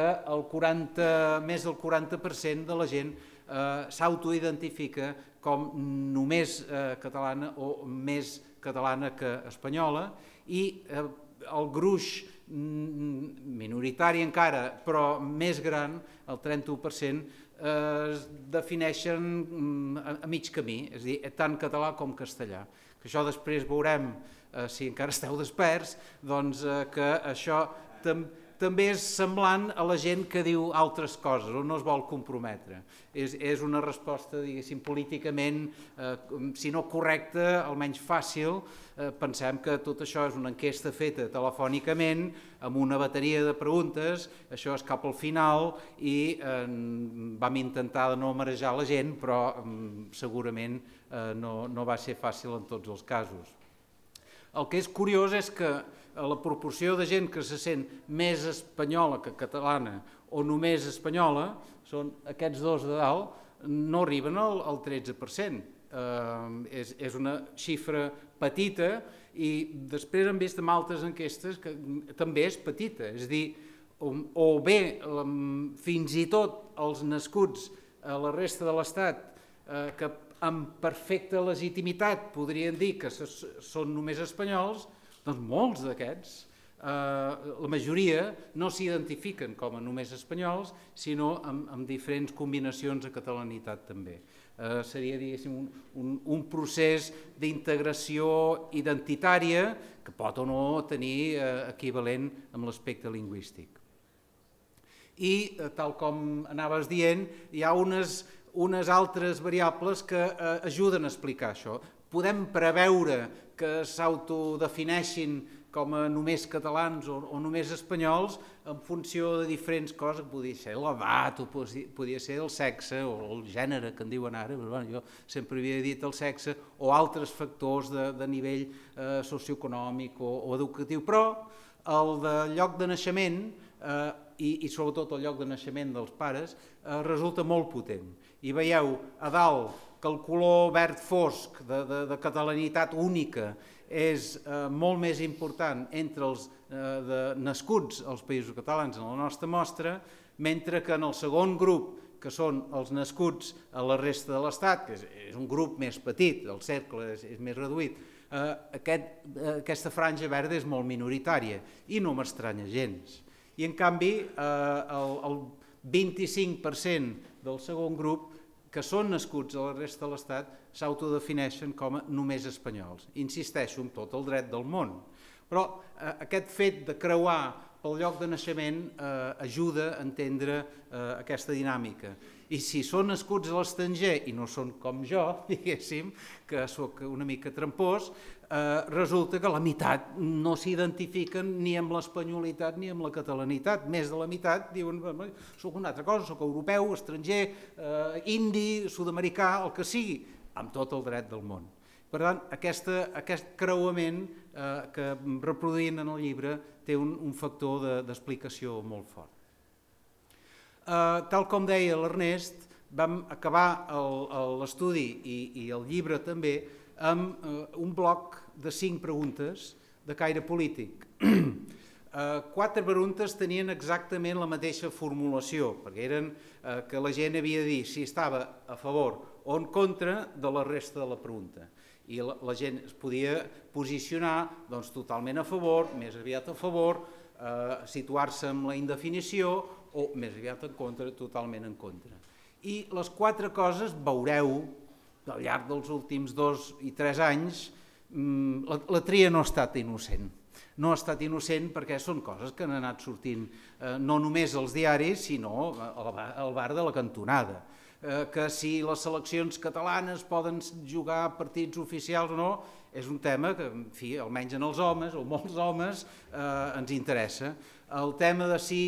més del 40% de la gent s'autoidentifica com només catalana o més catalana que espanyola i el gruix minoritari encara, però més gran, el 31%, es defineixen a mig camí, és a dir, tant català com castellà. Que això després veurem, si encara esteu desperts, doncs que això també és semblant a la gent que diu altres coses o no es vol comprometre. És una resposta, diguéssim, políticament, si no correcta, almenys fàcil. Pensem que tot això és una enquesta feta telefònicament, amb una bateria de preguntes, això és cap al final i vam intentar de no marejar la gent, però segurament no va ser fàcil en tots els casos. El que és curiós és que la proporció de gent que se sent més espanyola que catalana o només espanyola, són aquests dos de dalt, no arriben al 13%. És una xifra petita i després hem vist en altres enquestes que també és petita. És a dir, o bé fins i tot els nascuts a la resta de l'Estat que amb perfecta legitimitat podrien dir que són només espanyols, doncs molts d'aquests, la majoria, no s'identifiquen com a només espanyols, sinó amb diferents combinacions de catalanitat també. Seria, diguéssim, un procés d'integració identitària que pot o no tenir equivalent amb l'aspecte lingüístic. I, tal com anaves dient, hi ha unes altres variables que ajuden a explicar això. Podem preveure que s'autodefineixin com a només catalans o només espanyols en funció de diferents coses, que podia ser l'edat, o podia ser el sexe, o el gènere, que en diuen ara, però jo sempre havia dit el sexe, o altres factors de nivell socioeconòmic o educatiu, però el de lloc de naixement, i sobretot el lloc de naixement dels pares, resulta molt potent. I veieu a dalt que el color verd fosc de catalanitat única és molt més important entre els nascuts als Països Catalans en la nostra mostra, mentre que en el segon grup, que són els nascuts a la resta de l'Estat, que és un grup més petit, el cercle és més reduït, aquesta franja verda és molt minoritària i no m'estranya gens. I en canvi el 25% del segon grup que són nascuts a la resta de l'Estat s'autodefineixen com a només espanyols. Insisteixo, amb tot el dret del món. Però aquest fet de creuar pel lloc de naixement ajuda a entendre aquesta dinàmica. I si són nascuts a l'estranger i no són com jo, diguéssim, que sóc una mica trampós, resulta que la meitat no s'identifiquen ni amb l'espanyolitat ni amb la catalanitat. Més de la meitat diuen, soc una altra cosa, soc europeu, estranger, indi, sud-americà, el que sigui, amb tot el dret del món. Per tant, aquest creuament que reproduïm en el llibre té un factor d'explicació molt fort. Tal com deia l'Ernest, vam acabar l'estudi i el llibre també amb un bloc de 5 preguntes de caire polític. 4 preguntes tenien exactament la mateixa formulació, perquè eren que la gent havia de dir si estava a favor o en contra de la resta de la pregunta. I la gent es podia posicionar totalment a favor, més aviat a favor, situar-se en la indefinició o més aviat en contra, totalment en contra. I les 4 coses, veureu, al llarg dels últims 2 i 3 anys, la tria no ha estat innocent. No ha estat innocent perquè són coses que han anat sortint no només als diaris, sinó al bar de la cantonada. Que si les seleccions catalanes poden jugar partits oficials o no, és un tema que, en fi, almenys en els homes, o molts homes, ens interessa. El tema de si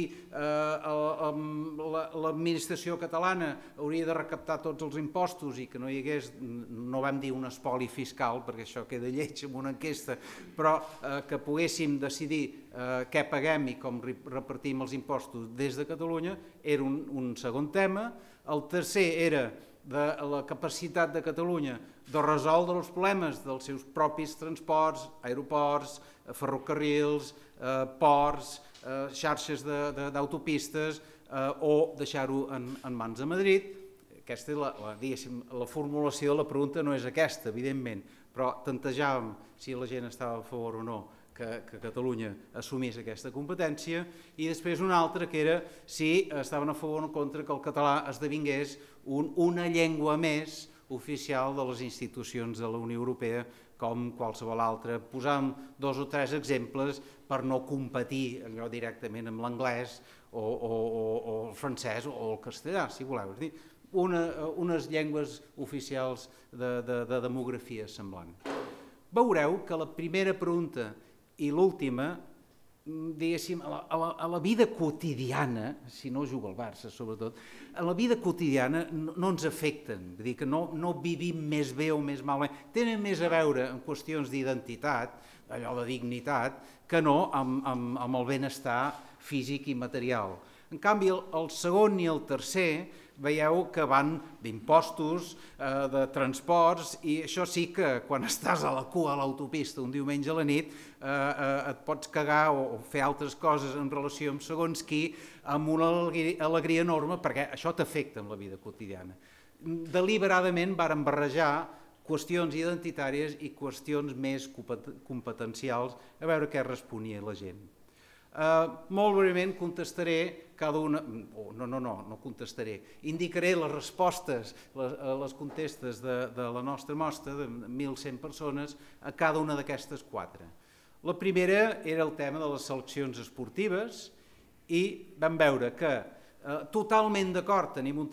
l'administració catalana hauria de recaptar tots els impostos i que no hi hagués, no vam dir un espoli fiscal, perquè això queda lleig amb una enquesta, però que poguéssim decidir què paguem i com repartim els impostos des de Catalunya, era un segon tema. El tercer era de la capacitat de Catalunya de resoldre els problemes dels seus propis transports, aeroports, ferrocarrils, ports, xarxes d'autopistes o deixar-ho en mans de Madrid. Aquesta és la formulació de la pregunta, no és aquesta, evidentment, però tantejàvem si la gent estava a favor o no que Catalunya assumís aquesta competència, i després una altra que era si estaven a favor o en contra que el català esdevingués una llengua més oficial de les institucions de la Unió Europea com qualsevol altra. Posam 2 o 3 exemples per no competir allò directament amb l'anglès o el francès o el castellà, si voleu. És a dir, unes llengües oficials de demografia semblant. Veureu que la primera pregunta i l'última, diguéssim, a la vida quotidiana, si no juga al Barça sobretot, a la vida quotidiana no ens afecten, vull dir que no vivim més bé o més malament, tenen més a veure amb qüestions d'identitat, allò de dignitat, que no amb el benestar físic i material. En canvi, el segon i el tercer, veieu que van d'impostos, de transports, i això sí que quan estàs a la cua a l'autopista un diumenge a la nit et pots cagar o fer altres coses en relació amb segons qui amb una alegria enorme, perquè això t'afecta en la vida quotidiana. Deliberadament varen barrejar qüestions identitàries i qüestions més competencials, a veure què responia la gent. Molt breument contestaré cada una, no contestaré, indicaré les respostes, les contestes de la nostra mostra, de 1.100 persones, a cada una d'aquestes 4. La primera era el tema de les seleccions esportives i vam veure que totalment d'acord tenim un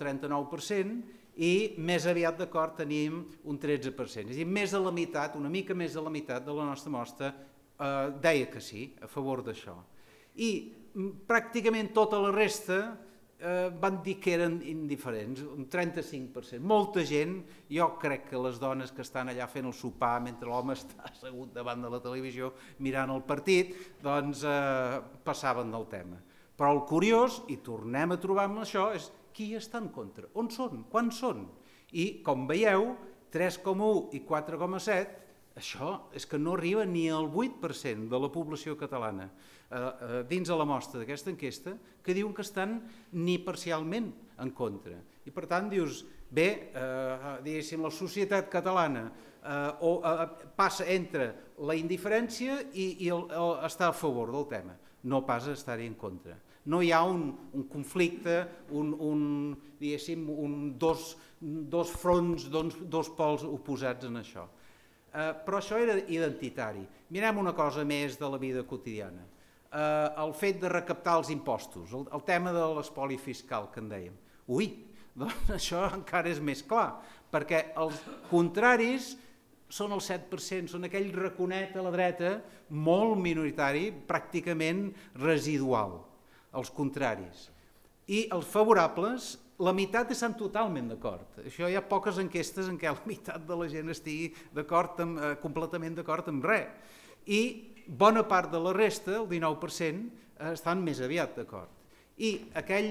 39% i més aviat d'acord tenim un 13%. És a dir, més de la meitat, una mica més de la meitat de la nostra mostra deia que sí, a favor d'això. I pràcticament tota la resta van dir que eren indiferents, un 35%. Molta gent, jo crec que les dones que estan allà fent el sopar mentre l'home està assegut davant de la televisió mirant el partit, doncs passaven del tema. Però el curiós, i tornem a trobar amb això, és qui està en contra, on són, quants són? I, com veieu, 3,1 i 4,7, això és que no arriba ni al 8% de la població catalana dins de la mostra d'aquesta enquesta que diuen que estan ni parcialment en contra. I per tant dius, bé, diguéssim, la societat catalana passa entre la indiferència i estar a favor del tema, no pas estar-hi en contra. No hi ha un conflicte, diguéssim, dos fronts, dos pols oposats en això. Però això era identitari. Mirem una cosa més de la vida quotidiana. El fet de recaptar els impostos, el tema de l'espoli fiscal que en dèiem. Ui, doncs això encara és més clar, perquè els contraris són el 7%, són aquell raconet a la dreta molt minoritari, pràcticament residual, els contraris. I els favorables, la meitat estan totalment d'acord. Això hi ha poques enquestes en què la meitat de la gent estigui completament d'acord amb res. I bona part de la resta, el 19%, estan més aviat d'acord. I aquell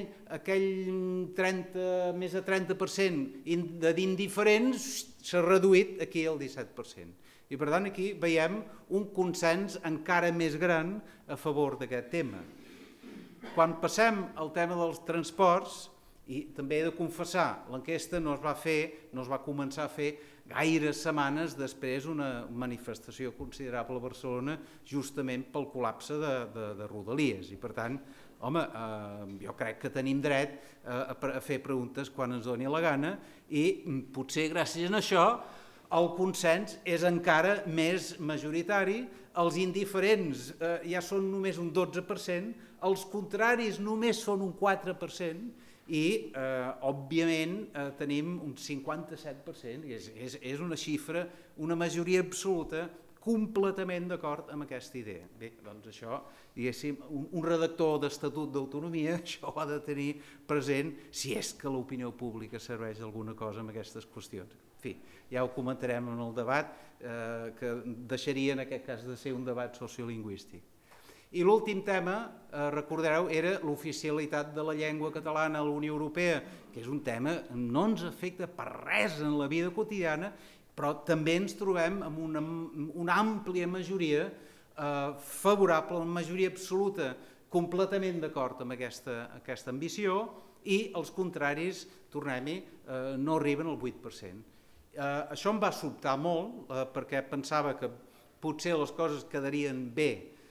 més de 30% d'indiferents s'ha reduït aquí al 17%. I per tant aquí veiem un consens encara més gran a favor d'aquest tema. Quan passem al tema dels transports, i també he de confessar, l'enquesta no es va començar a fer gaires setmanes després una manifestació considerable a Barcelona justament pel col·lapse de Rodalies. I per tant, home, jo crec que tenim dret a fer preguntes quan ens doni la gana i potser gràcies a això el consens és encara més majoritari, els indiferents ja són només un 12%, els contraris només són un 4%, i, òbviament, tenim un 57%, i és una xifra, una majoria absoluta, completament d'acord amb aquesta idea. Bé, doncs això, diguéssim, un redactor d'Estatut d'Autonomia, això ho ha de tenir present si és que l'opinió pública serveix alguna cosa en aquestes qüestions. En fi, ja ho comentarem en el debat, que deixaria en aquest cas de ser un debat sociolingüístic. I l'últim tema, recordareu, era l'oficialitat de la llengua catalana a la Unió Europea, que és un tema que no ens afecta per res en la vida quotidiana, però també ens trobem amb una àmplia majoria favorable, una majoria absoluta, completament d'acord amb aquesta ambició, i els contraris, tornem-hi, no arriben al 8%. Això em va sobtar molt, perquè pensava que potser les coses quedarien bé.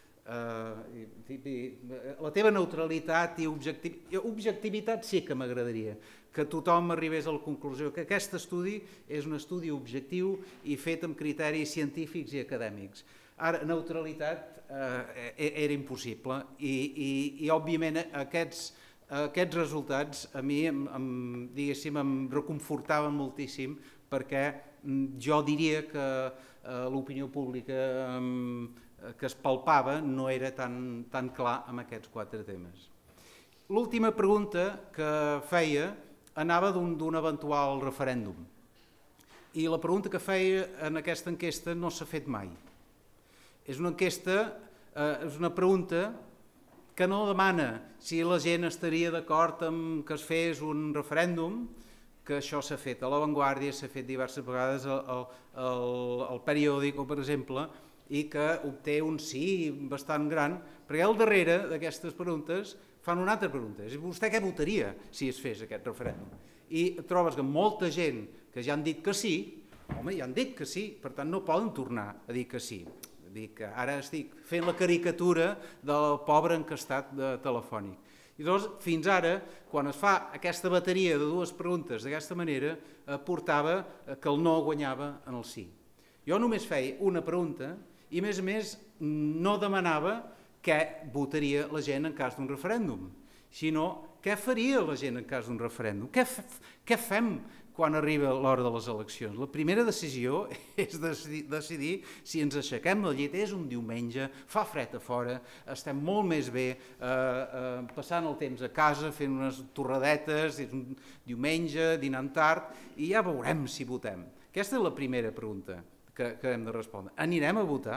La teva neutralitat i objectivitat sí que m'agradaria, que tothom arribés a la conclusió que aquest estudi és un estudi objectiu i fet amb criteris científics i acadèmics. Ara, neutralitat era impossible i òbviament aquests resultats a mi em reconfortaven moltíssim, perquè jo diria que l'opinió pública que es palpava no era tan clar amb aquests 4 temes. L'última pregunta que feia anava d'un eventual referèndum. I la pregunta que feia en aquesta enquesta no s'ha fet mai. És una pregunta que no demana si la gent estaria d'acord amb que es fes un referèndum, que això s'ha fet a La Vanguardia, s'ha fet diverses vegades al Periòdico, per exemple, i que obté un sí bastant gran, perquè al darrere d'aquestes preguntes fan una altra pregunta, és vostè què votaria si es fes aquest referèndum? I trobes que molta gent que ja han dit que sí, home, ja han dit que sí, per tant no poden tornar a dir que sí. Que ara estic fent la caricatura del pobre encastat telefònic. I doncs, fins ara, quan es fa aquesta bateria de 2 preguntes d'aquesta manera, portava que el no guanyava en el sí. Jo només feia una pregunta i, a més, no demanava què votaria la gent en cas d'un referèndum, sinó què faria la gent en cas d'un referèndum, què fem, quan arriba l'hora de les eleccions? La primera decisió és decidir si ens aixequem del llit. És un diumenge, fa fred a fora, estem molt més bé passant el temps a casa, fent unes torradetes, és un diumenge, dinant tard, i ja veurem si votem. Aquesta és la primera pregunta que hem de respondre. Anirem a votar?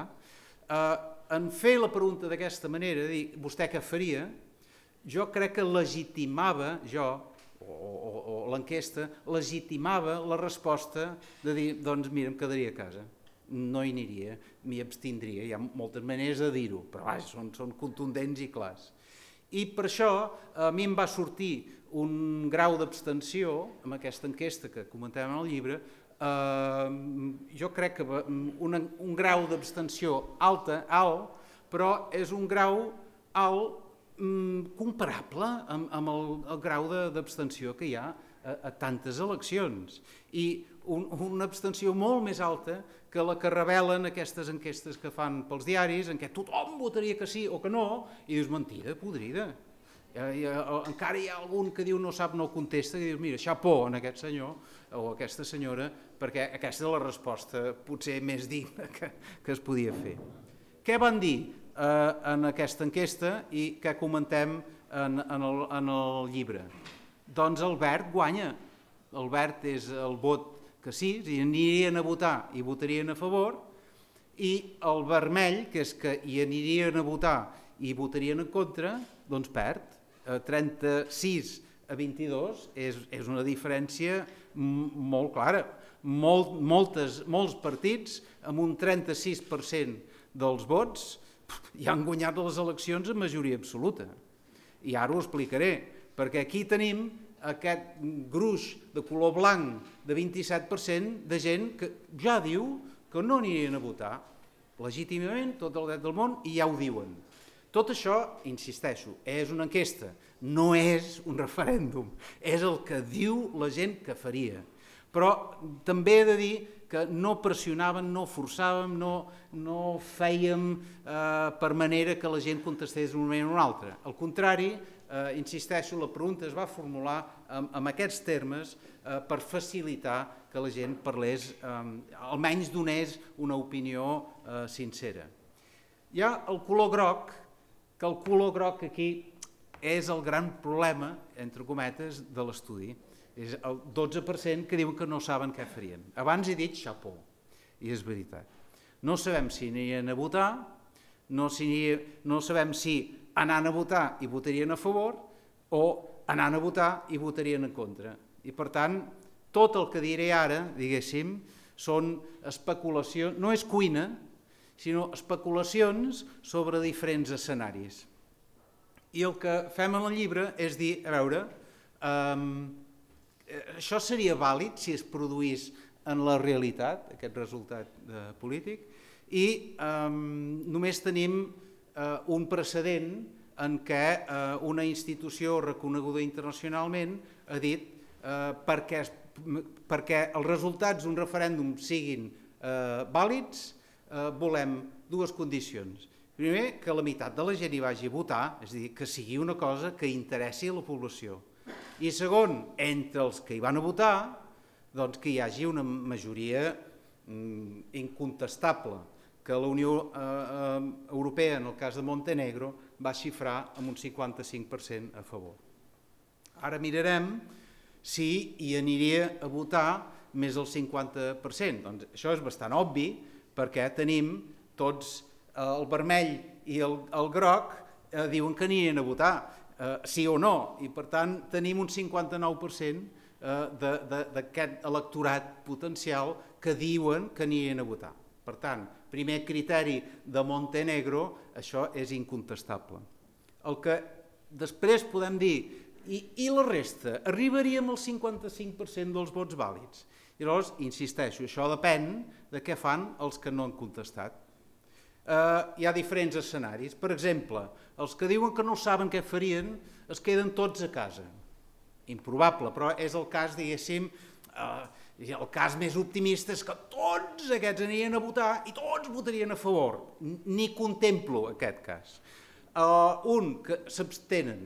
En fer la pregunta d'aquesta manera, dir, vostè què faria? Jo crec que legitimava, o l'enquesta, legitimava la resposta de dir, doncs mira, em quedaria a casa, no hi aniria, m'hi abstindria, hi ha moltes maneres de dir-ho, però vaja, són contundents i clars. I per això a mi em va sortir un grau d'abstenció, amb aquesta enquesta que comentem en el llibre, jo crec que un grau d'abstenció alt, però és un grau alt comparable amb el grau d'abstenció que hi ha a tantes eleccions, i una abstenció molt més alta que la que revelen aquestes enquestes que fan pels diaris, en què tothom votaria que sí o que no, i dius, mentida, podrida. Encara hi ha algun que diu no sap, no contesta, i dius, mira, xapó en aquest senyor o aquesta senyora, perquè aquesta és la resposta potser més digna que es podia fer. Què van dir en aquesta enquesta i què comentem en el llibre? Doncs el verd guanya. El verd és el vot que sí, i anirien a votar i votarien a favor, i el vermell, que és que hi anirien a votar i votarien en contra, doncs perd. 36 a 22 és una diferència molt clara. Molts partits, amb un 36% dels vots, ja han guanyat les eleccions en majoria absoluta. I ara ho explicaré, perquè aquí tenim aquest gruix de color blanc de 27% de gent que ja diu que no anirien a votar legítimament, tot el dret del món, i ja ho diuen. Tot això, insisteixo, és una enquesta, no és un referèndum, és el que diu la gent que faria. Però també he de dir que no pressionàvem, no forçàvem, no fèiem per manera que la gent contestés d'una manera o una altra. Al contrari, insisteixo, la pregunta es va formular amb aquests termes per facilitar que la gent parlés, almenys donés una opinió sincera. Hi ha el color groc, que el color groc aquí és el gran problema, entre cometes, de l'estudi. És el 12% que diuen que no saben què farien. Abans he dit xapó, i és veritat. No sabem si anirien a votar, no sabem si anant a votar i votarien a favor o anant a votar i votarien en contra. I per tant, tot el que diré ara, diguéssim, són especulacions, no és cuina, sinó especulacions sobre diferents escenaris. I el que fem en el llibre és dir, a veure, això seria vàlid si es produís en la realitat, aquest resultat polític, i només tenim un precedent en què una institució reconeguda internacionalment ha dit perquè els resultats d'un referèndum siguin vàlids, volem dues condicions. Primer, que la meitat de la gent hi vagi a votar, és a dir, que sigui una cosa que interessi a la població. I segon, entre els que hi van a votar, doncs que hi hagi una majoria incontestable, que la Unió Europea, en el cas de Montenegro, va xifrar amb un 55% a favor. Ara mirarem si hi aniria a votar més del 50%. Doncs això és bastant obvi, perquè tenim tots el vermell i el groc diuen que anirien a votar, sí o no, i per tant tenim un 59% d'aquest electorat potencial que diuen que anirien a votar. Per tant, primer criteri de Montenegro, això és incontestable. El que després podem dir, i la resta, arribaríem al 55% dels vots vàlids. I llavors, insisteixo, això depèn de què fan els que no han contestat. Hi ha diferents escenaris. Per exemple, els que diuen que no saben què farien es queden tots a casa. Improbable, però és el cas, diguéssim, el cas més optimista és que tots aquests anirien a votar i tots votarien a favor. Ni contemplo aquest cas. Un que s'abstenen,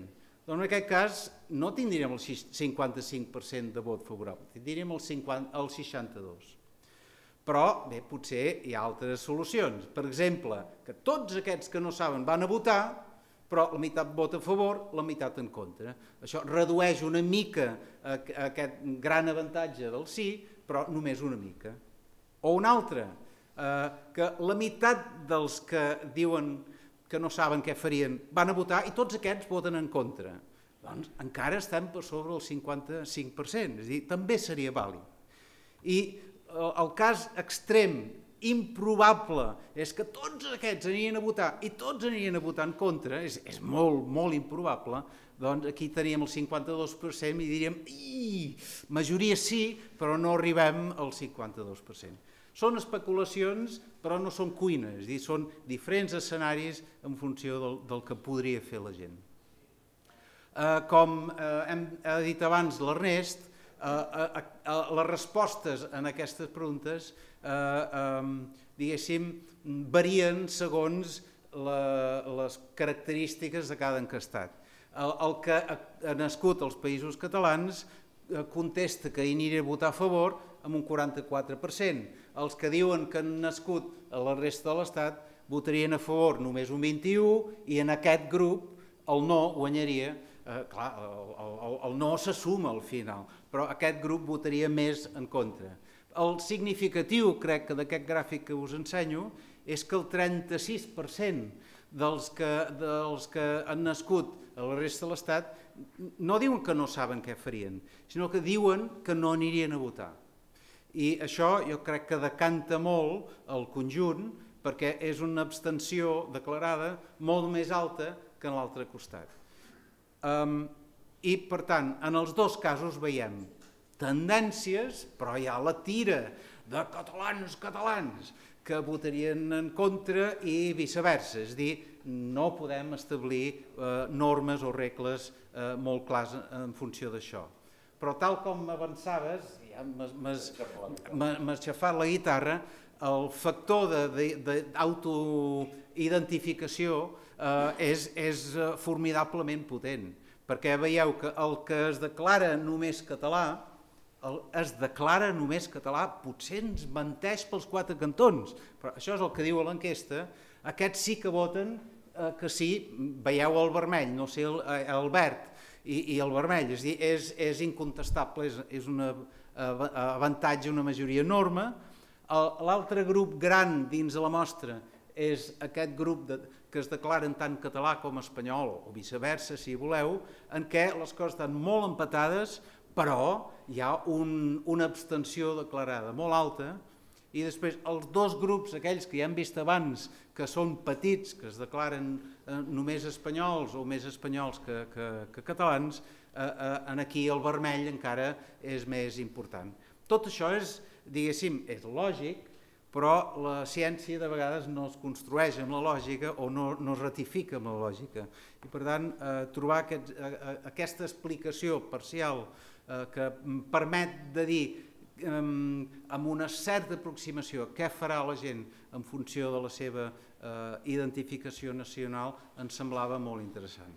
Doncs en aquest cas no tindríem el 55% de vot favorable, tindríem el 62%. Però, bé, potser hi ha altres solucions. Per exemple, que tots aquests que no saben van a votar, però la meitat vota a favor, la meitat en contra. Això redueix una mica aquest gran avantatge del sí, però només una mica. O una altra, que la meitat dels que diuen que no saben què farien van a votar i tots aquests voten en contra. Doncs encara estem per sobre el 55%, és a dir, també seria vàlid. I el cas extrem, improbable, és que tots aquests anirien a votar i tots anirien a votar en contra, és molt, molt improbable, doncs aquí teníem el 52% i diríem, majoria sí, però no arribem al 52%. Són especulacions, però no són cuines, és a dir, són diferents escenaris en funció del que podria fer la gent. Com ha dit abans l'Ernest, les respostes en aquestes preguntes, diguéssim, varien segons les característiques de cada encastat. El que ha nascut als Països Catalans contesta que hi aniria a votar a favor amb un 44%. Els que diuen que han nascut a la resta de l'Estat votarien a favor només un 21% i en aquest grup el no guanyaria. Clar, el no se suma al final, però aquest grup votaria més en contra. El significatiu, crec que d'aquest gràfic que us ensenyo, és que el 36% dels que han nascut a la resta de l'Estat no diuen que no saben què farien, sinó que diuen que no anirien a votar. I això jo crec que decanta molt el conjunt perquè és una abstenció declarada molt més alta que en l'altre costat. I, per tant, en els dos casos veiem tendències, però hi ha la tira de catalans que votarien en contra i viceversa. És a dir, no podem establir normes o regles molt clares en funció d'això. Però tal com avançaves, ja m'has xafat la guitarra, el factor d'autoidentificació és formidablement potent, perquè veieu que el que es declara només català, potser ens menteix pels quatre cantons, però això és el que diu l'enquesta, aquests sí que voten que sí, veieu el vermell, no sé, el verd i el vermell, és a dir, és incontestable, és un avantatge, una majoria enorme. L'altre grup gran dins de la mostra és aquest grup que es declaren tant català com espanyol, o viceversa, si voleu, en què les coses estan molt empatades, però hi ha una abstenció declarada molt alta, i després els dos grups, aquells que ja hem vist abans, que són petits, que es declaren només espanyols o més espanyols que catalans, aquí el vermell encara és més important. Tot això és, diguéssim, és lògic, però la ciència de vegades no es construeix amb la lògica o no es ratifica amb la lògica. I per tant, trobar aquesta explicació parcial que permet de dir amb una certa aproximació què farà la gent en funció de la seva identificació nacional ens semblava molt interessant.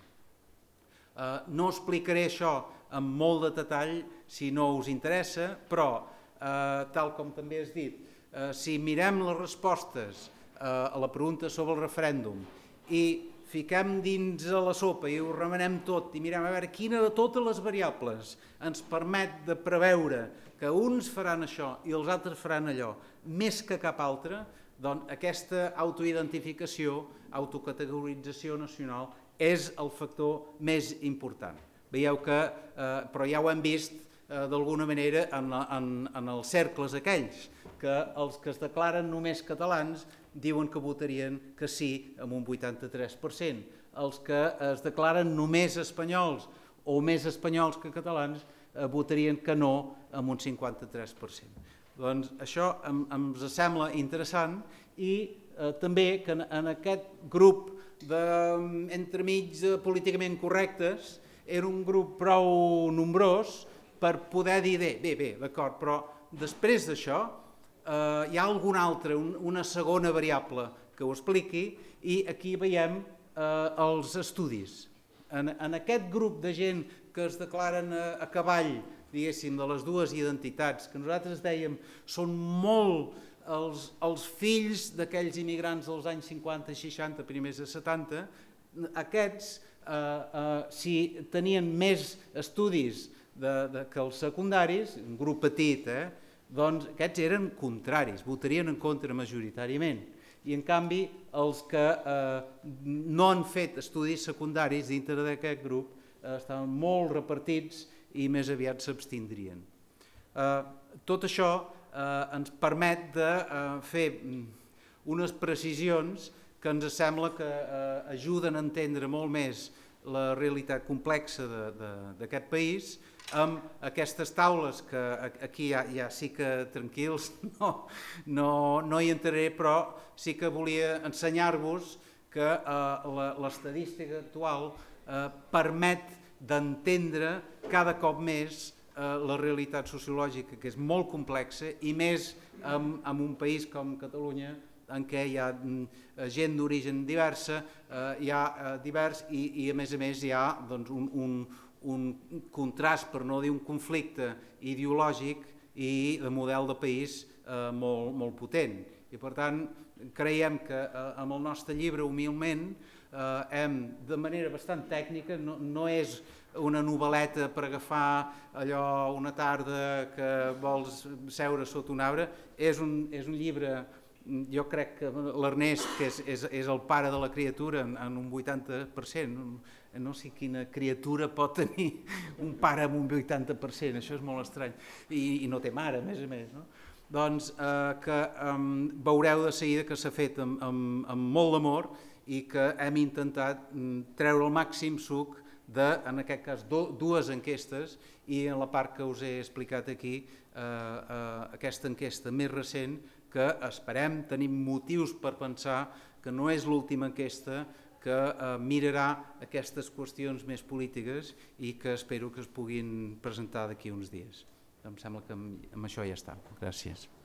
No explicaré això amb molt de detall si no us interessa, però tal com també has dit, si mirem les respostes a la pregunta sobre el referèndum i fiquem dins a la sopa i ho remenem tot i mirem a veure quina de totes les variables ens permet de preveure que uns faran això i els altres faran allò més que cap altre, doncs aquesta autoidentificació, autocategorització nacional és el factor més important. Veieu que, però ja ho hem vist d'alguna manera en els cercles aquells, que els que es declaren només catalans diuen que votarien que sí amb un 83%. Els que es declaren només espanyols o més espanyols que catalans votarien que no amb un 53%. Doncs això ens sembla interessant i també que en aquest grup d'entremig políticament correctes era un grup prou nombrós per poder dir bé, d'acord, però després d'això hi ha alguna altra, una segona variable que ho expliqui i aquí veiem els estudis. En aquest grup de gent que es declaren a cavall, diguéssim, de les dues identitats, que nosaltres dèiem són molt els fills d'aquells immigrants dels anys 50 i 60, primers de 70, aquests, si tenien més estudis que els secundaris, un grup petit, doncs aquests eren contraris, votarien en contra majoritàriament. I en canvi els que no han fet estudis secundaris dintre d'aquest grup estaven molt repartits i més aviat s'abstindrien. Tot això ens permet de fer unes precisions que ens sembla que ajuden a entendre molt més la realitat complexa d'aquest país, amb aquestes taules que aquí ja sí que tranquils no hi entraré, però sí que volia ensenyar-vos que l'estadística actual permet d'entendre cada cop més la realitat sociològica, que és molt complexa, i més en un país com Catalunya, en què hi ha gent d'origen diversa, divers, i a més hi ha un contrast, per no dir un conflicte ideològic i de model de país molt potent. I per tant, creiem que amb el nostre llibre, humilment, hem, de manera bastant tècnica, no és una novel·leta per agafar allò una tarda que vols seure sota un arbre, és un llibre. Jo crec que l'Ernest, que és el pare de la criatura en un 80%, no sé quina criatura pot tenir un pare amb un 80%, això és molt estrany, i no té mare, a més, no? Doncs que veureu de seguida que s'ha fet amb molt d'amor i que hem intentat treure el màxim suc de, en aquest cas, dues enquestes, i en la part que us he explicat aquí, aquesta enquesta més recent, que esperem, tenim motius per pensar que no és l'última enquesta que mirarà aquestes qüestions més polítiques i que espero que es puguin presentar d'aquí uns dies. Em sembla que amb això ja està. Gràcies.